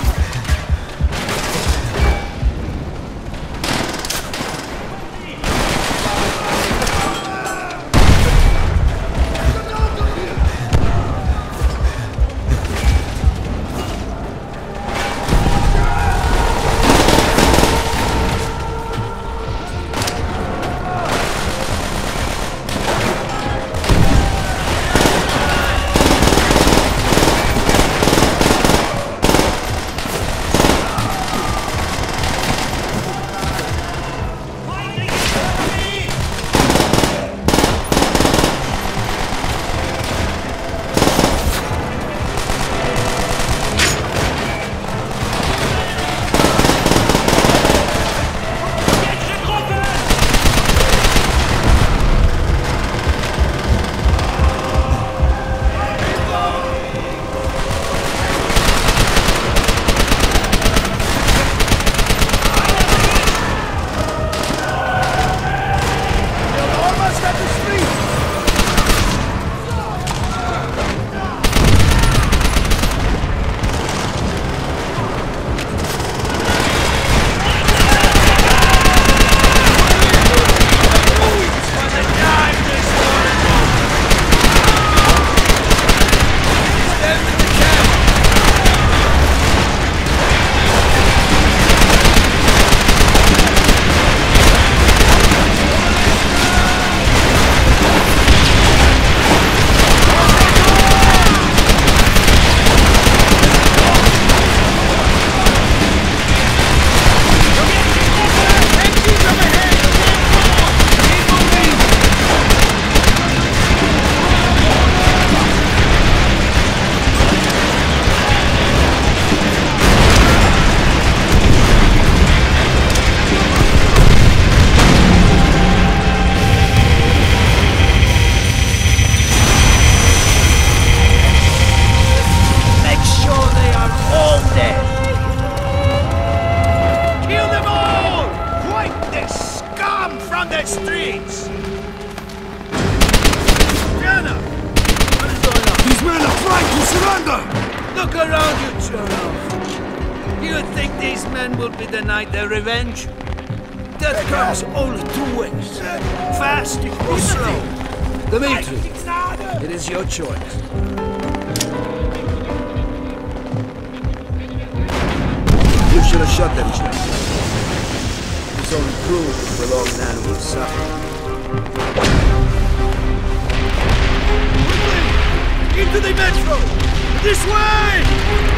Look around you, Treyarch. You think these men will be denied their revenge? Death comes only two ways. Fast or slow. Dimitri, it is your choice. You should have shot them, Jack. It's only cruel to prolong an animal's suffering. Into the metro! This way!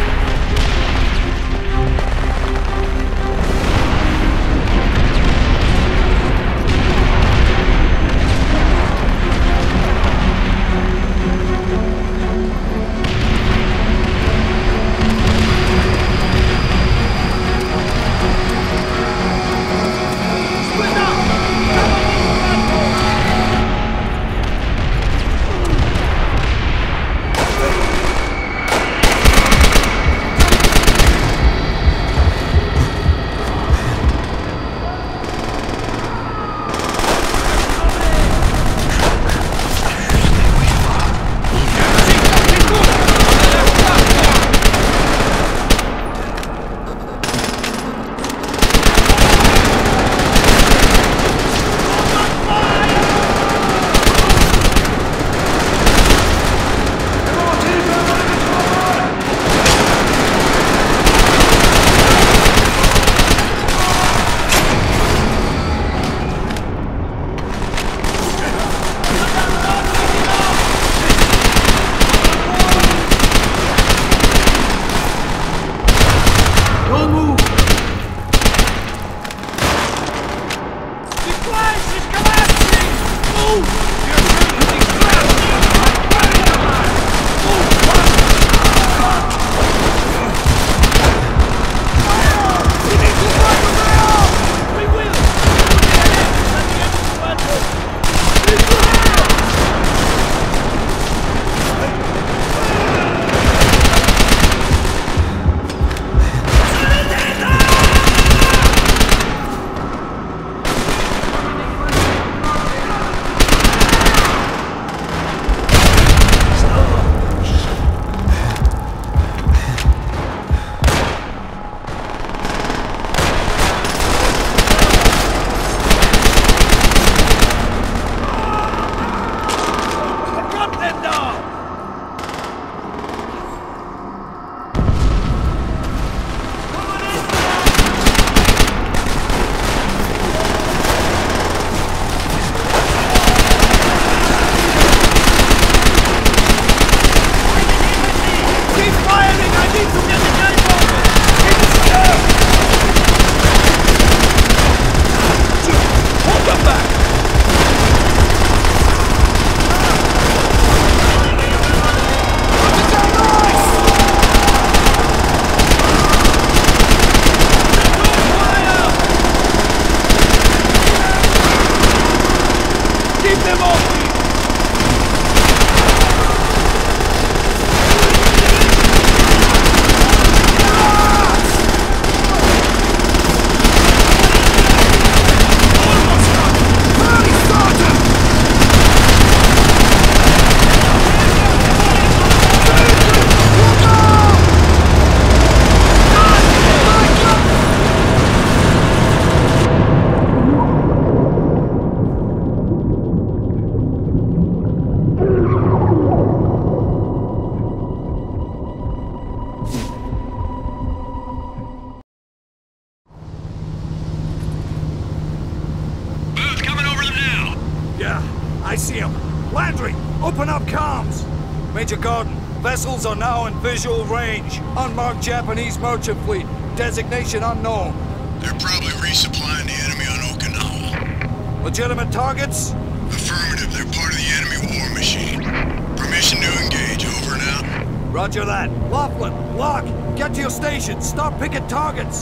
Major Gordon, vessels are now in visual range. Unmarked Japanese merchant fleet. Designation unknown. They're probably resupplying the enemy on Okinawa. Legitimate targets? Affirmative, they're part of the enemy war machine. Permission to engage, over and out. Roger that. Laughlin, Locke, get to your station. Stop picking targets.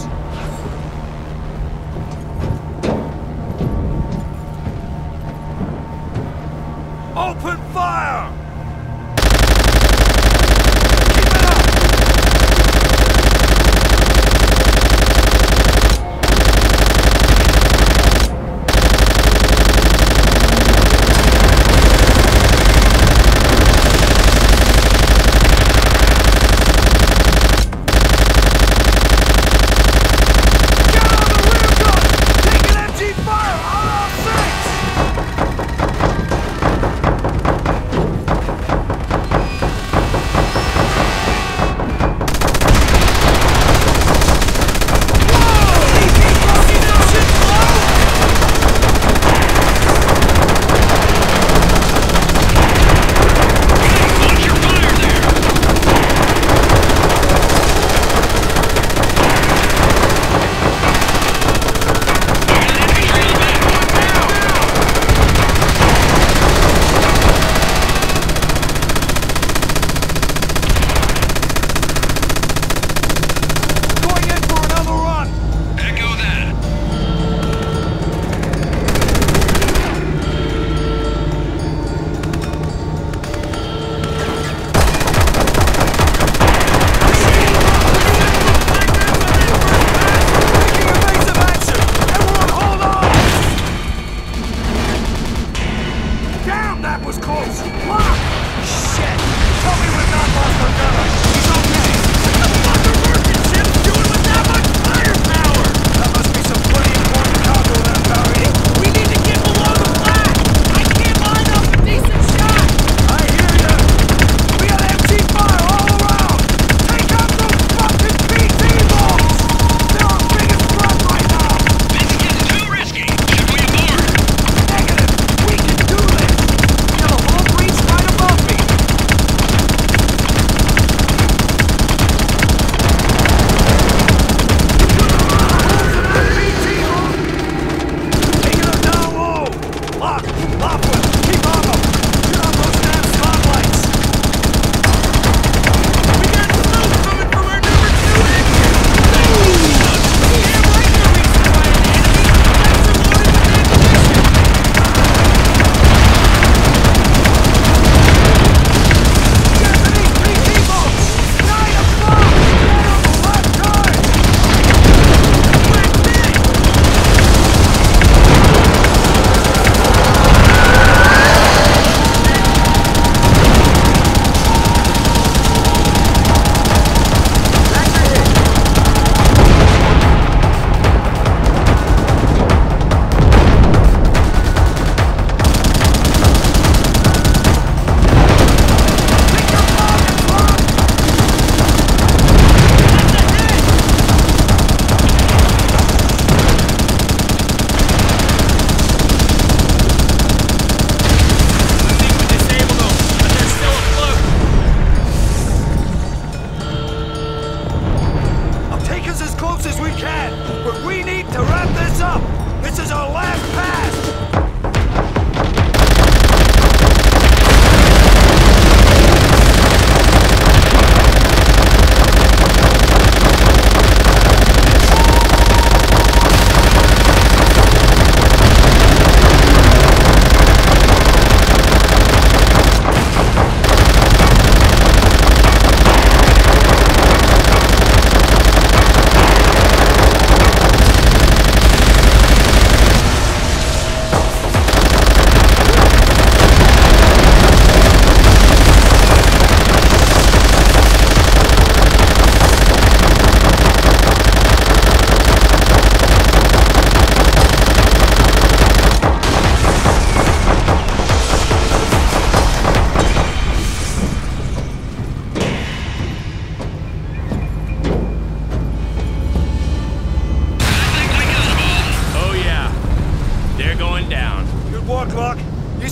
Open fire!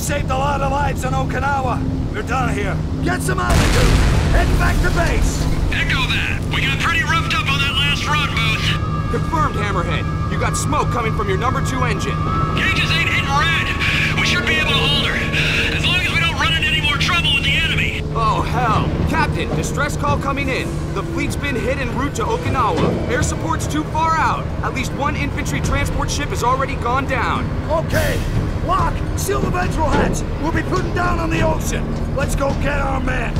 saved a lot of lives on Okinawa. We're done here. Get some altitude. Head back to base. Echo that. We got pretty roughed up on that last run, Booth. Confirmed, Hammerhead. You got smoke coming from your #2 engine. Gauges ain't hitting red. We should be able to hold her. As long as we don't run into any more trouble with the enemy. Oh, hell. Captain, distress call coming in. The fleet's been hit en route to Okinawa. Air support's too far out. At least one infantry transport ship has already gone down. Okay. Lock, seal the ventral hatch. We'll be putting down on the ocean. Let's go get our men.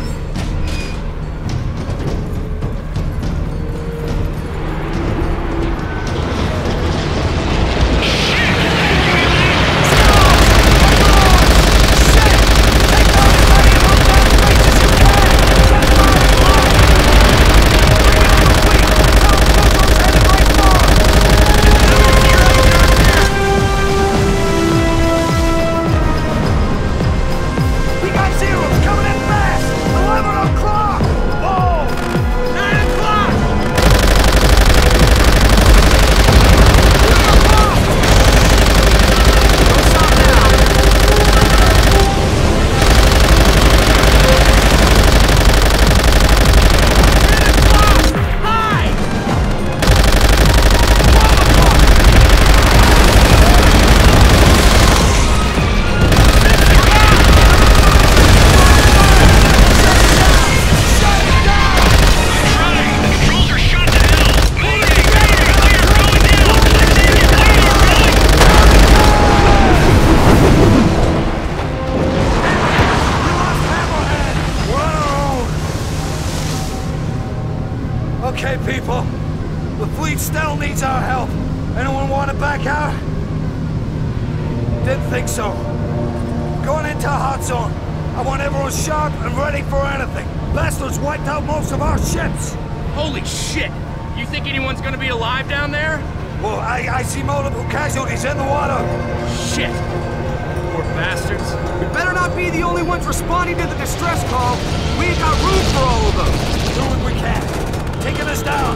Okay, people. The fleet still needs our help. Anyone want to back out? Didn't think so. Going into a hot zone. I want everyone sharp and ready for anything. Bastards wiped out most of our ships. Holy shit! You think anyone's gonna be alive down there? Well, I see multiple casualties in the water. Shit! Poor bastards. We better not be the only ones responding to the distress call. We ain't got room for all of them. Do what we can. Taking us down.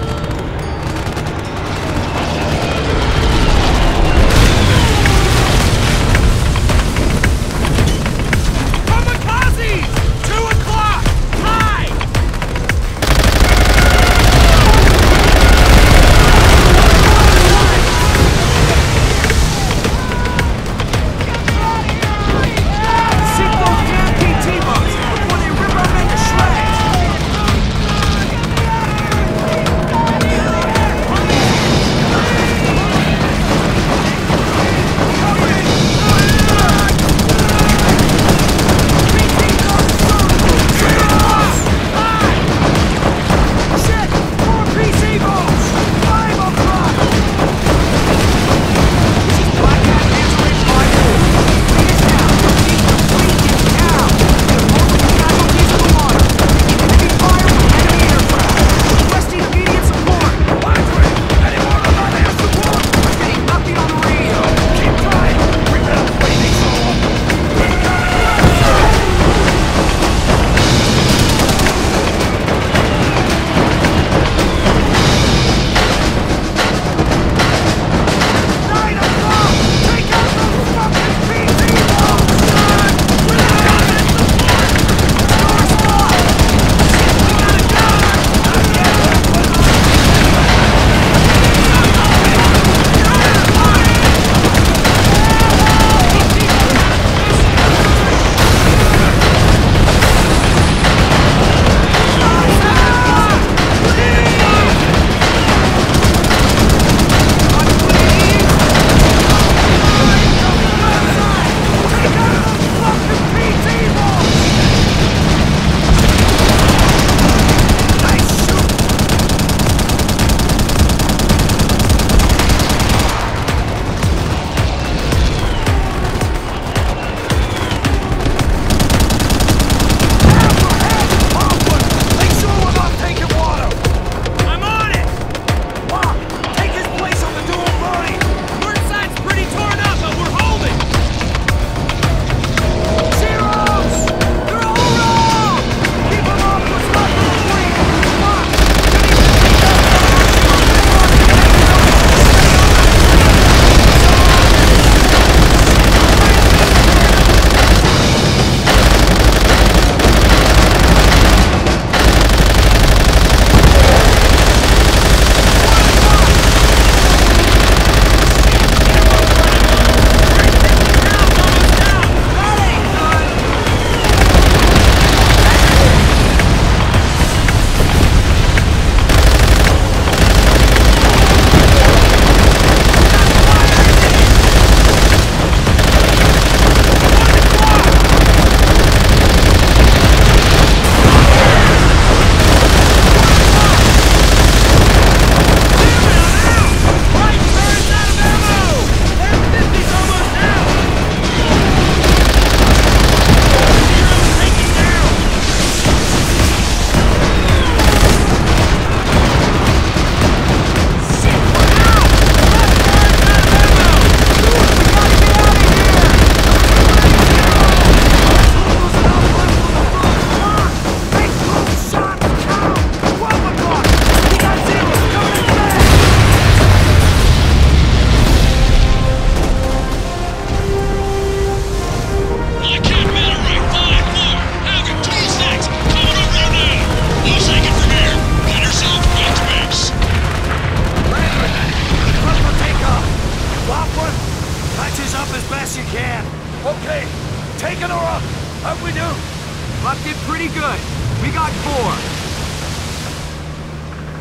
Kamikaze! 2 o'clock! High! Shoot those damn PT-boats before they rip our men to shreds!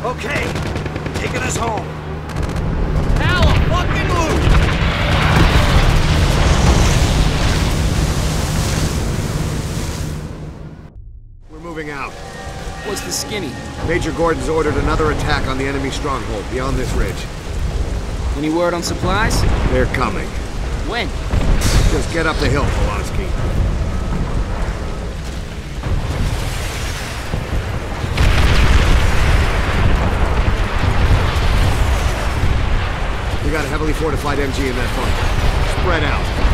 Okay, taking us home. Hallelujah! We're moving out. What's the skinny? Major Gordon's ordered another attack on the enemy stronghold beyond this ridge. Any word on supplies? They're coming. When? Just get up the hill, Polanski. We got a heavily fortified MG in that bunker. Spread out.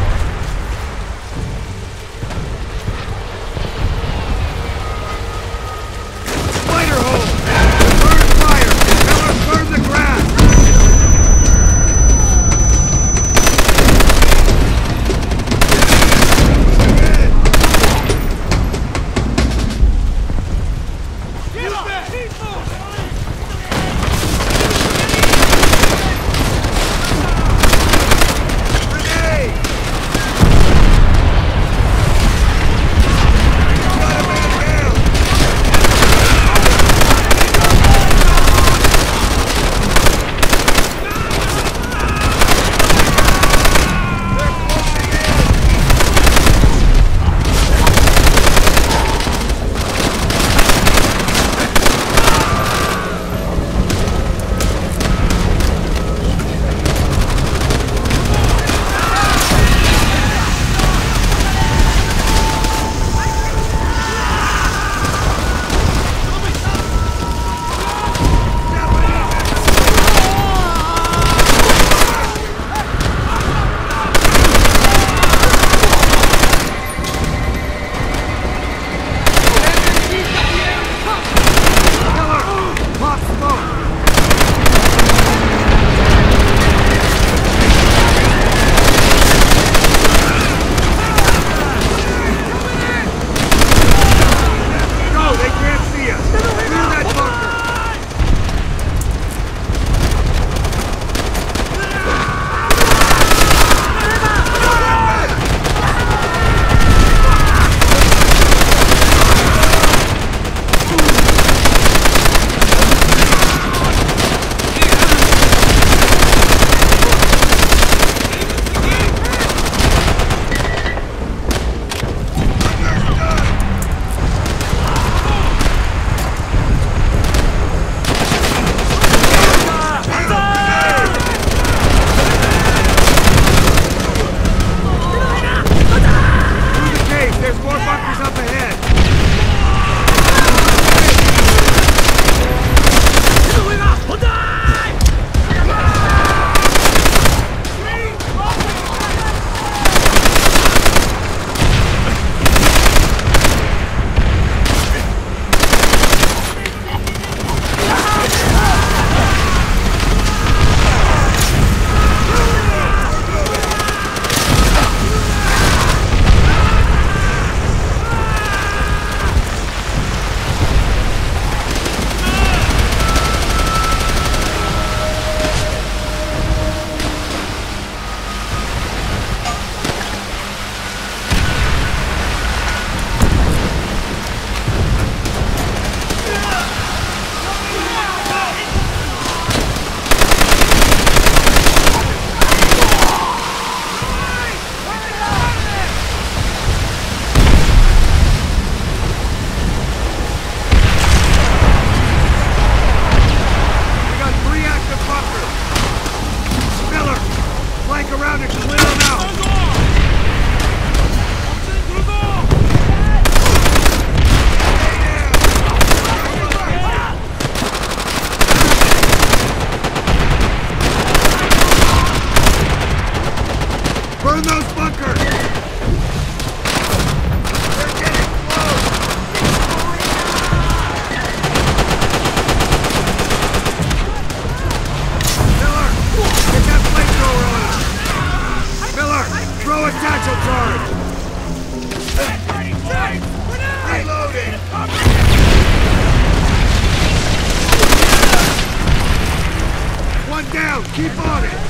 down! Keep on it!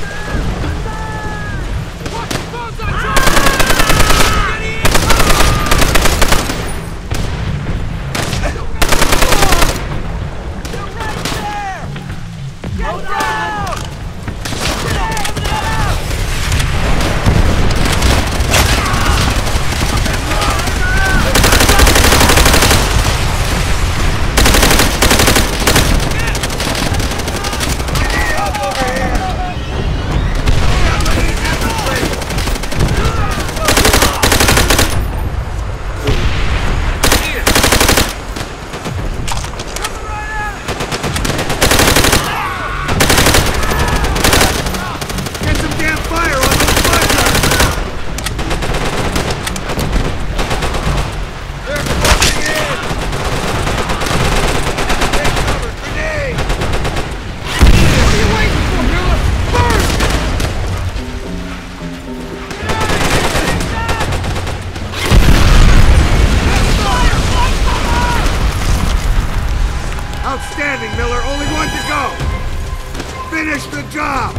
Outstanding, Miller. Only one to go. Finish the job.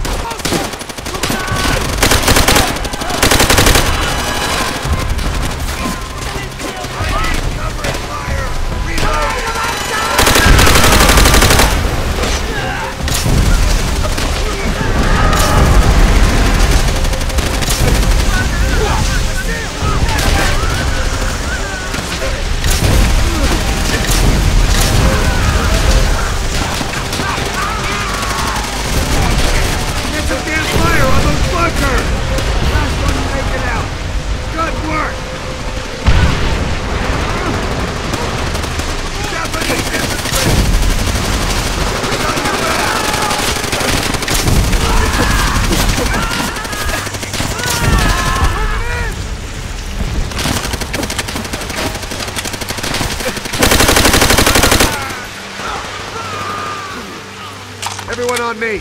Everyone on me.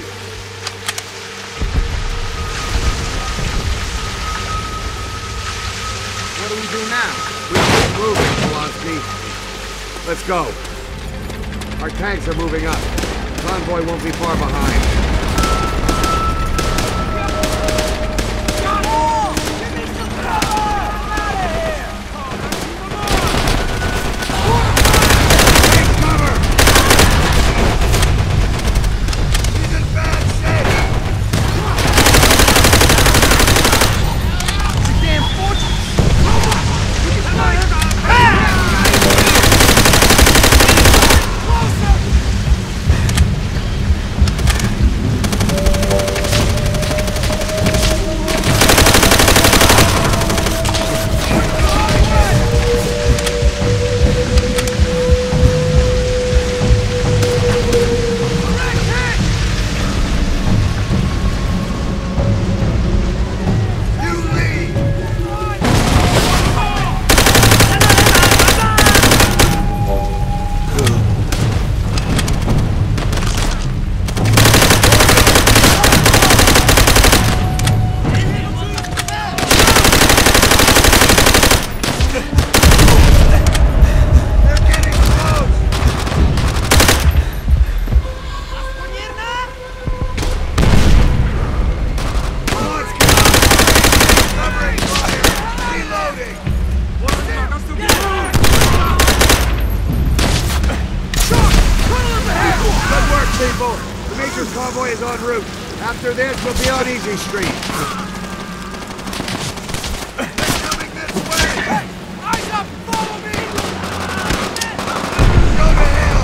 What do we do now? We keep moving, Polanski. Let's go. Our tanks are moving up. Convoy won't be far behind. Convoy is en route. After this, we'll be on Easy Street. Coming this way! Eyes up! Follow me! Go to hell!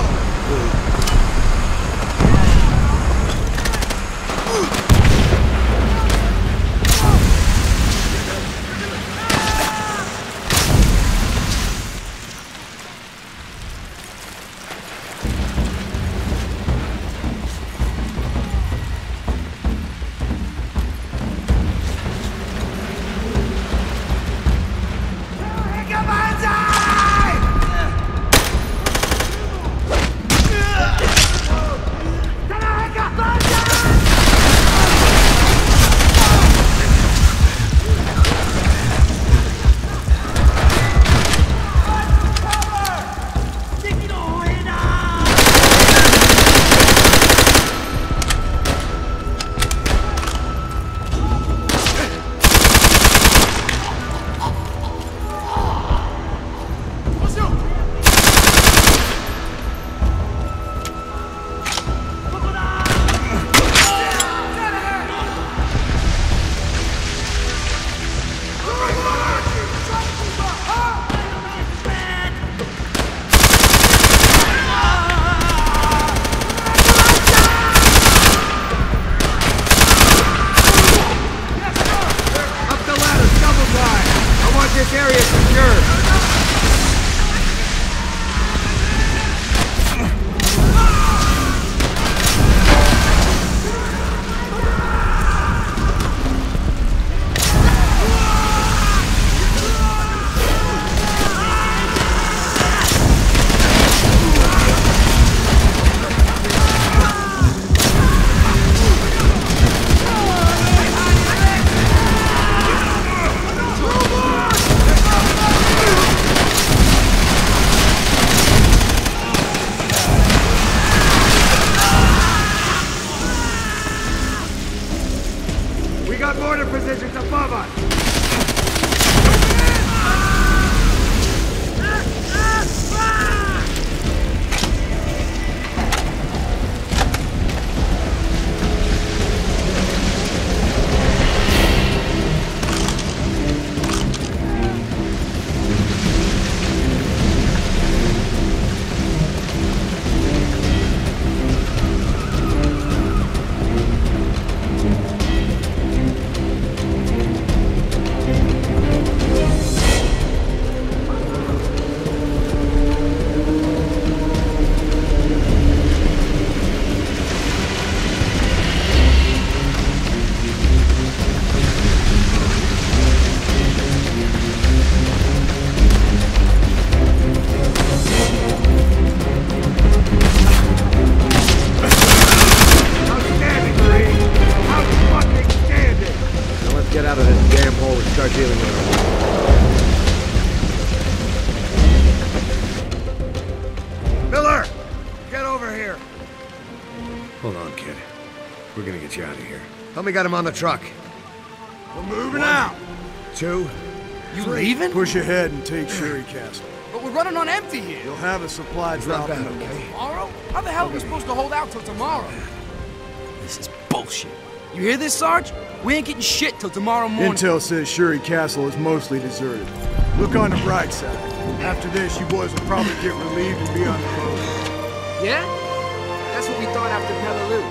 Hold on, kid. We're gonna get you out of here. Help me get him on the truck. We're moving out. 2. You leaving? Push ahead and take Sherry Castle. But we're running on empty here. You'll have a supply drop in okay? Tomorrow? How the hell are we supposed to hold out till tomorrow? This is bullshit. You hear this, Sarge? We ain't getting shit till tomorrow morning. Intel says Sherry Castle is mostly deserted. Look on the bright side. After this, you boys will probably get relieved and be on the road. Yeah? That's what we thought after Peleliu.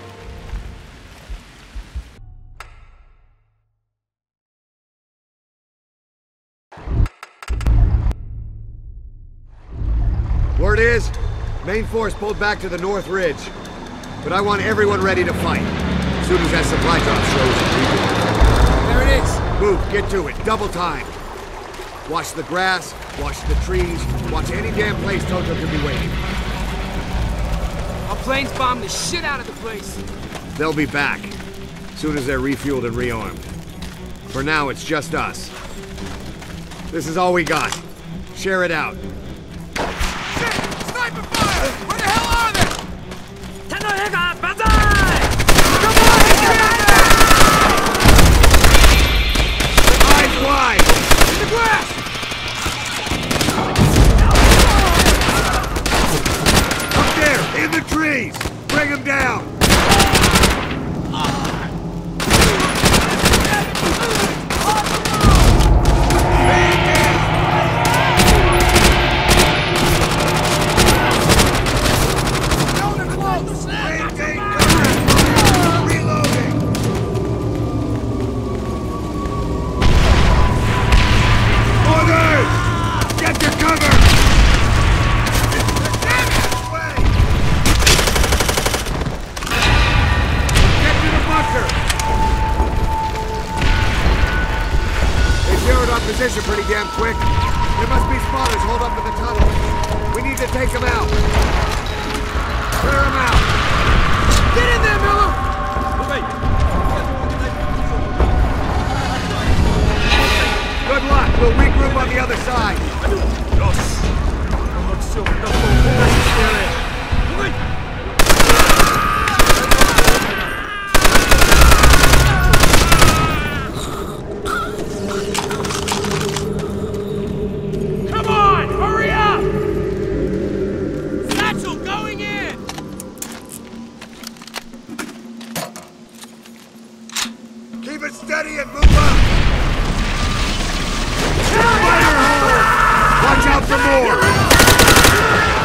Word is, main force pulled back to the North Ridge. But I want everyone ready to fight. As soon as that supply drop shows, There it is. move, get to it, double time. Watch the grass, watch the trees, watch any damn place Toto could be waiting. Our planes bombed the shit out of the place. They'll be back, as soon as they're refueled and rearmed. For now, it's just us. This is all we got. Share it out. Sniper fire! Where the hell are they? Eyes wide! In the grass! Up there, in the trees! Bring them down! Position pretty damn quick. There must be spotters hold up to the tunnel. We need to take them out. Clear them out. Get in there, Miller! Good luck. We'll regroup on the other side. Keep it steady and move up! Fire hole! Watch out for more!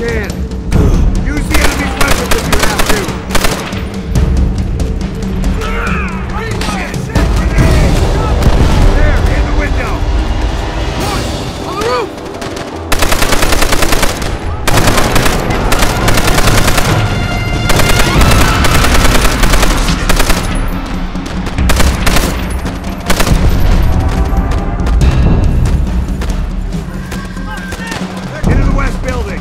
can. Use the enemy's weapons if you have to. There, in the window. On the roof! Into the west building.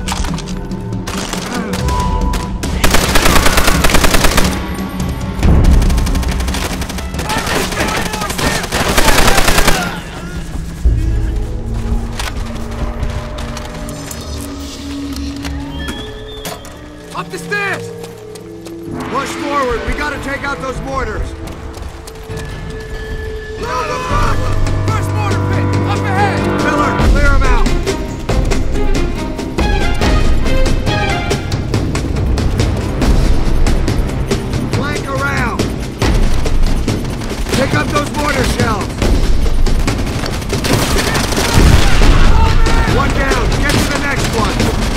Up the stairs! Push forward. We gotta take out those mortars. Not a problem! First mortar pit! Up ahead! Miller, clear them out. Flank around. Pick up those mortar shells. One down. Get to the next one.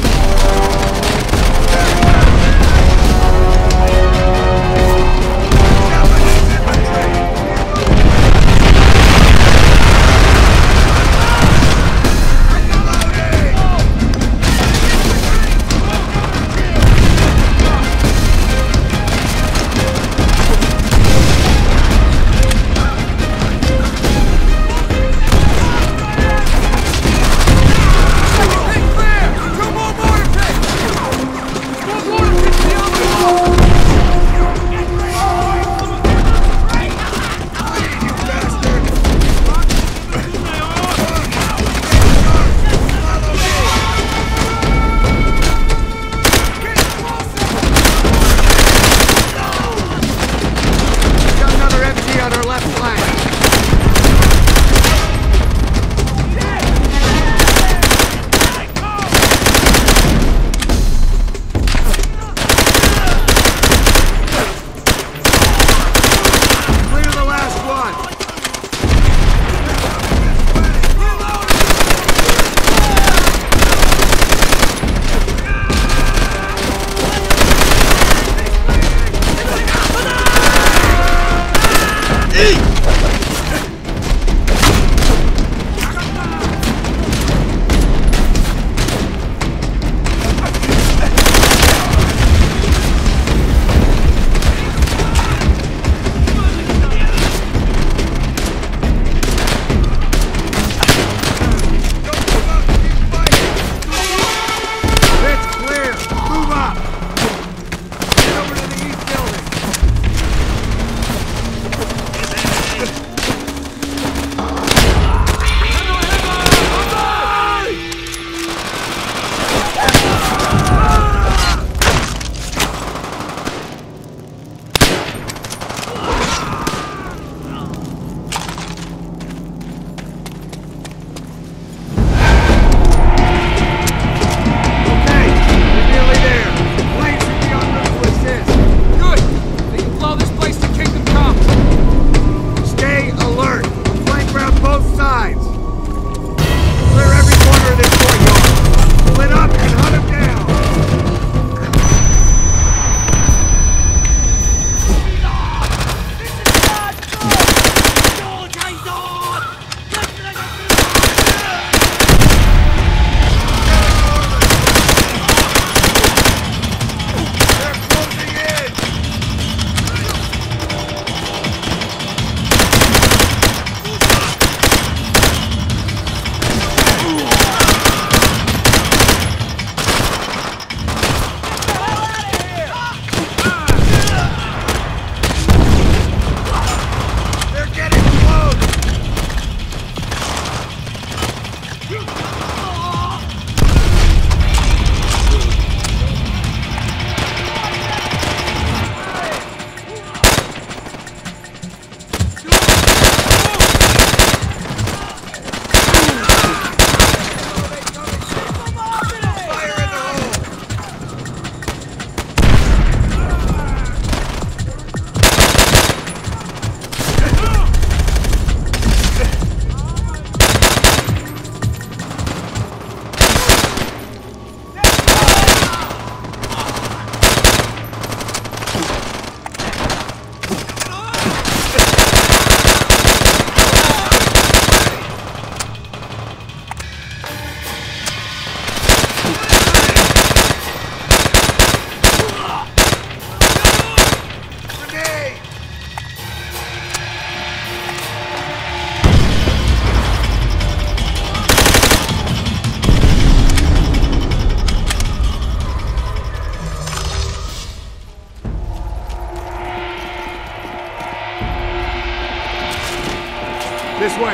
This way.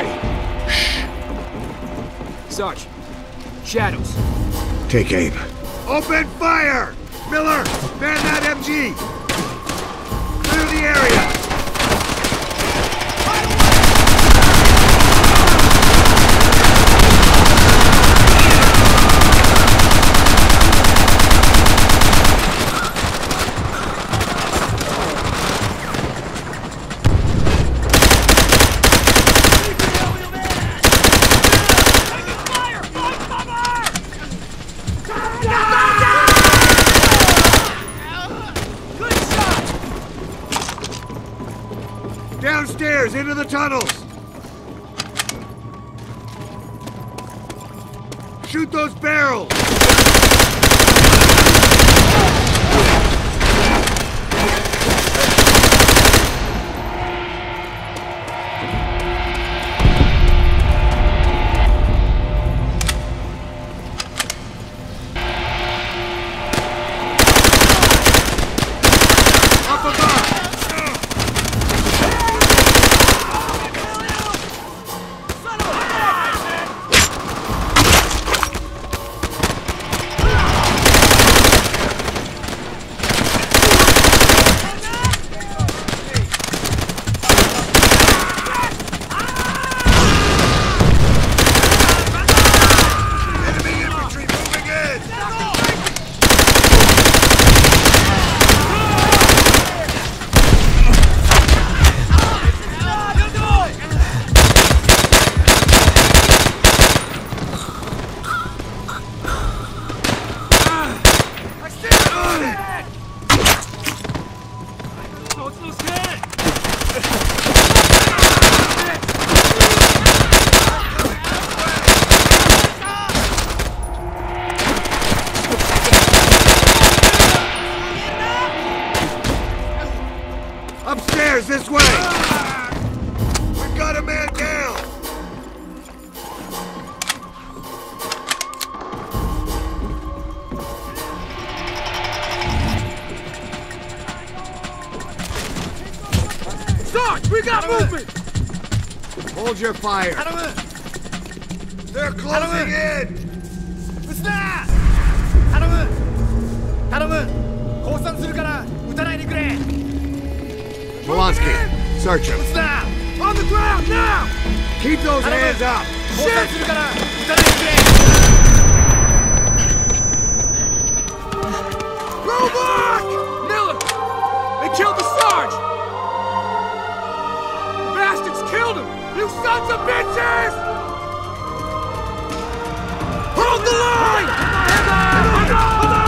Sarge, shadows. Take aim. Open fire! Miller, man that MG! Clear the area! Downstairs, into the tunnels! Shoot those barrels! Upstairs, this way! We've got a man down! Sarge, we got movement! Hold your fire. They're closing in! Polanski, search him. On the ground, now! Keep those hands up! Shit! Roll back! Miller! They killed the Sarge! The bastards killed him! You sons of bitches! Hold the line! Hold on!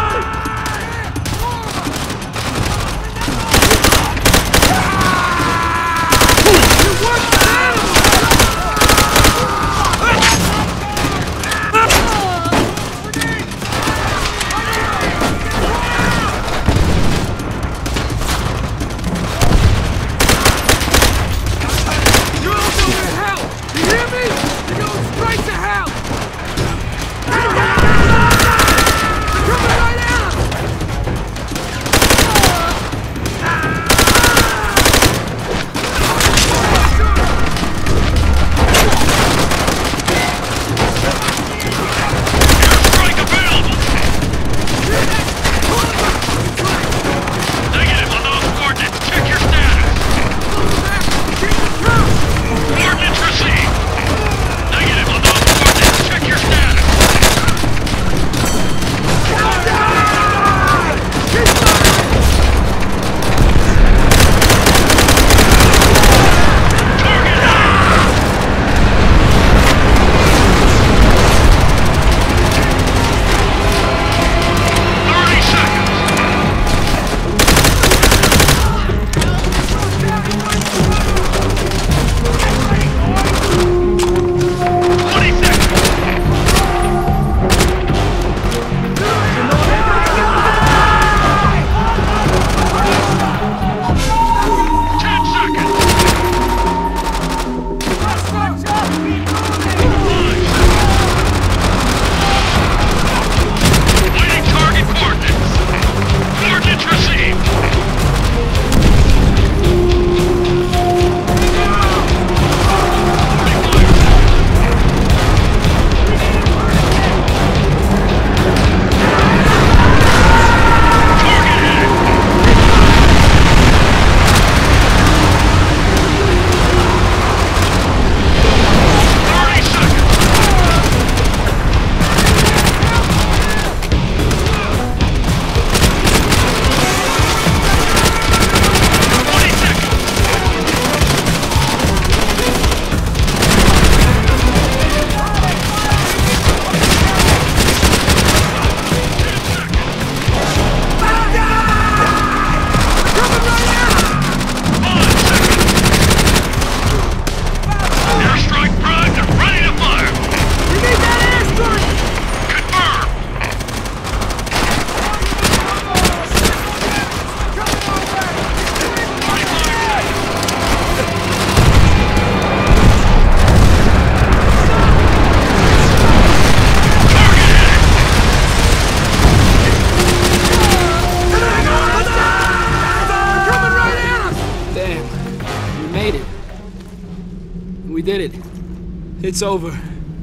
We did it. It's over.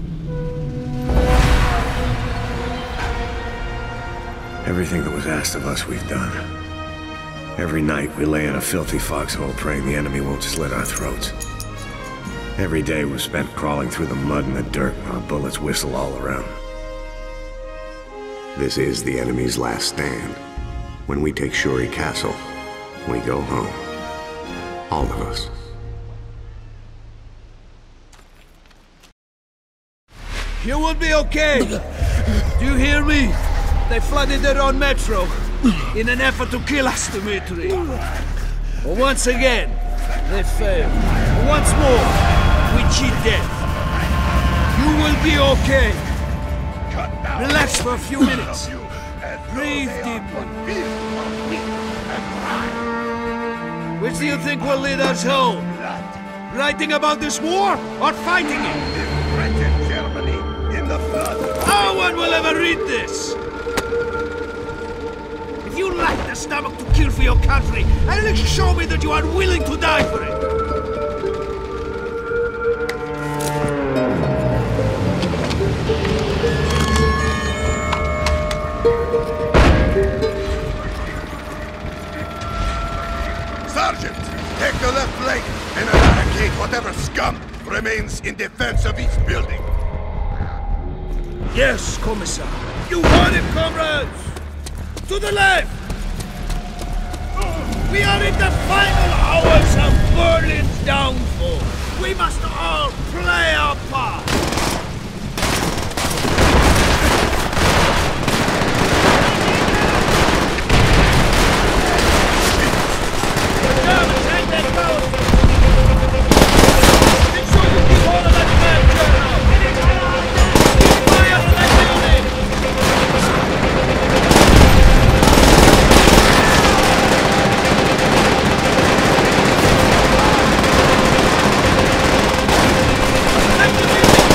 Everything that was asked of us, we've done. Every night, we lay in a filthy foxhole praying the enemy won't slit our throats. Every day was spent crawling through the mud and the dirt, our bullets whistle all around. This is the enemy's last stand. When we take Shuri Castle, we go home. All of us. You will be okay. Do you hear me? They flooded their own metro in an effort to kill us, Dmitri. But once again, they failed. Once more, we cheat death. You will be okay. Relax for a few minutes. Breathe deeply. Which do you think will lead us home? Writing about this war or fighting it? No one will ever read this! If you lack the stomach to kill for your country, at least show me that you are willing to die for it! Sergeant, take the left flank and eradicate whatever scum remains in defense of each building. Yes, Commissar. You heard him, comrades! To the left! We are in the final hours of Berlin's downfall. We must all play our part. The Germans hang their power. Make sure you keep all of that man, Colonel. Fire flag on it. Let the music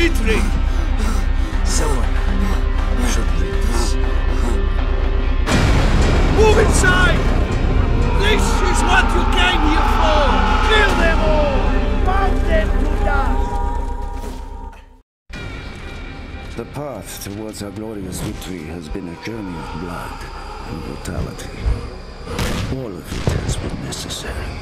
Dmitri! Someone should lead us. Move inside! This is what you came here for! Kill them all! Pound them to dust! The path towards our glorious victory has been a journey of blood and brutality. All of it has been necessary.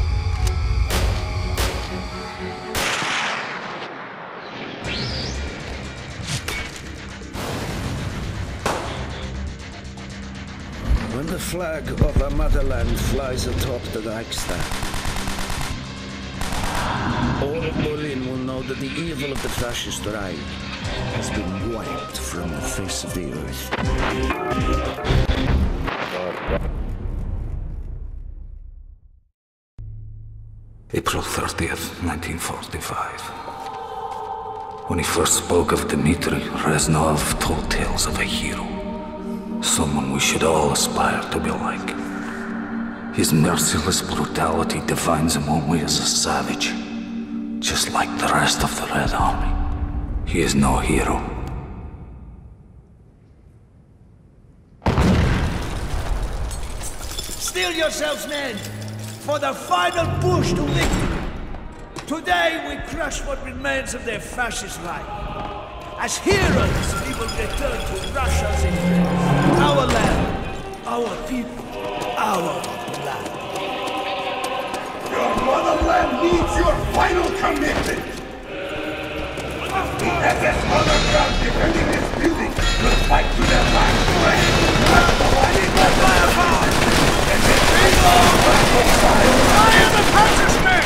When the flag of our motherland flies atop the Reichstag, all of Berlin will know that the evil of the fascist Reich has been wiped from the face of the earth. April 30th, 1945. When he first spoke of Dmitri, Reznov told tales of a hero. Someone we should all aspire to be like. His merciless brutality defines him only as a savage. Just like the rest of the Red Army. He is no hero. Steel yourselves, men, for the final push to victory. Today we crush what remains of their fascist Reich. As heroes, we will return to Russia's influence. Our land, our people, our blood. Your motherland needs your final commitment! The SS honor guard defending this building will fight to their last breath! Providing the firepower! Fire the fascist men!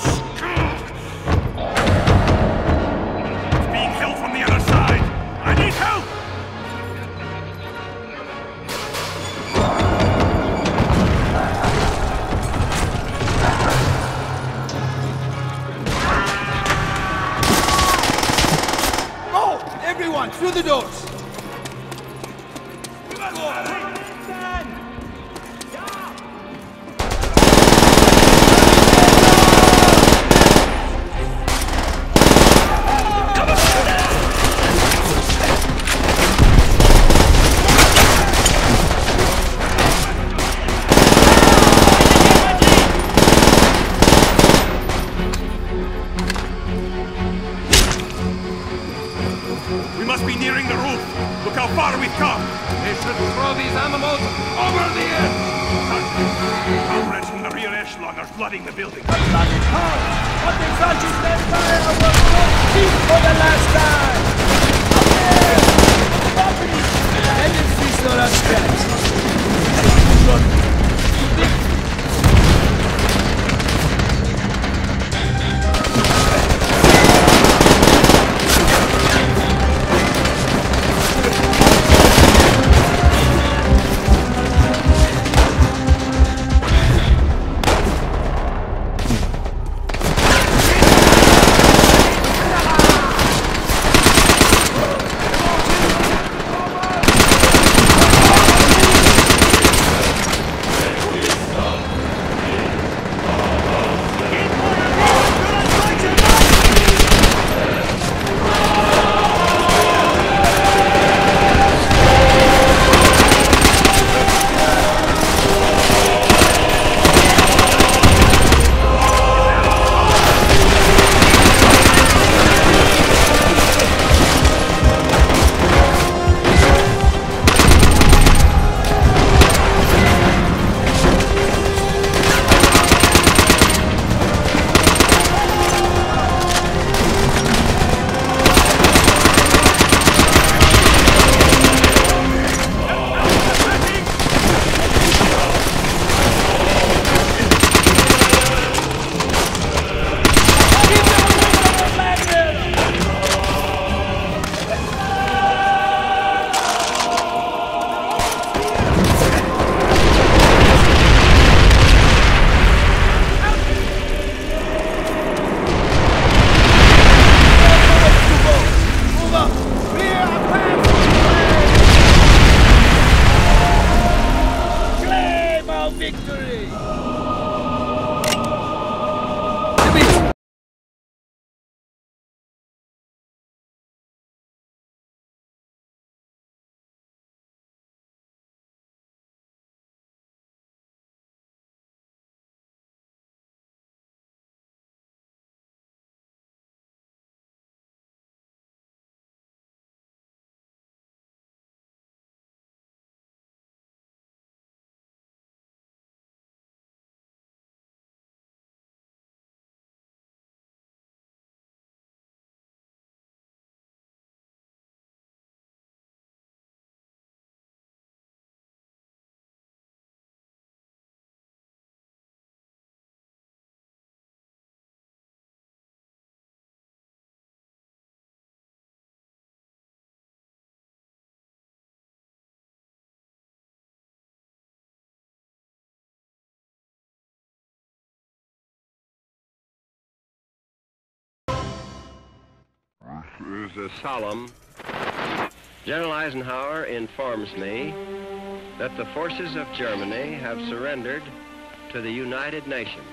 It's being held from the other side! I need help! Everyone, through the doors! We must be nearing the roof. Look how far we've come. They should throw these animals over the edge! Comrades from the rear echelon are flooding the building. But the Infantry's fire will not keep for the last time! Up there! Property! And infantry's not outstretched. This is solemn. General Eisenhower informs me that the forces of Germany have surrendered to the United Nations.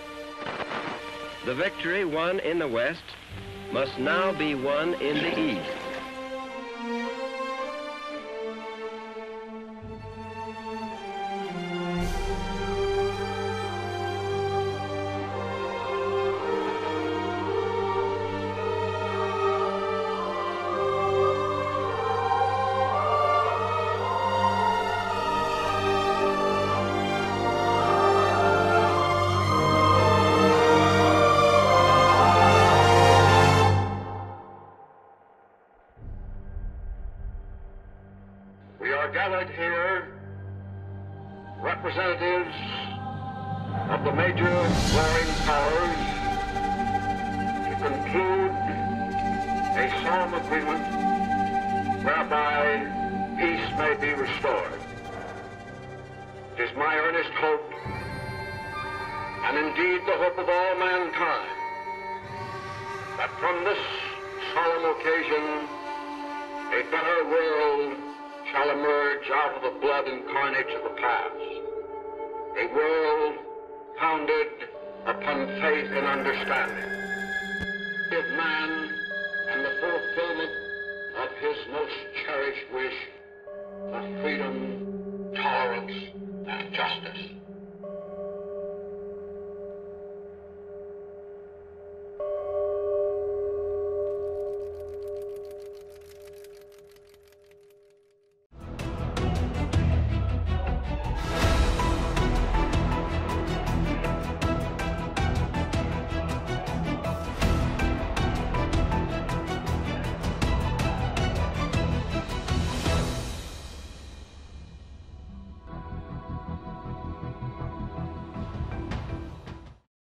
The victory won in the West must now be won in the East. solemn agreement whereby peace may be restored. It is my earnest hope, and indeed the hope of all mankind, that from this solemn occasion a better world shall emerge out of the blood and carnage of the past. A world founded upon faith and understanding of man and the fulfillment of his most cherished wish for freedom, tolerance, and justice.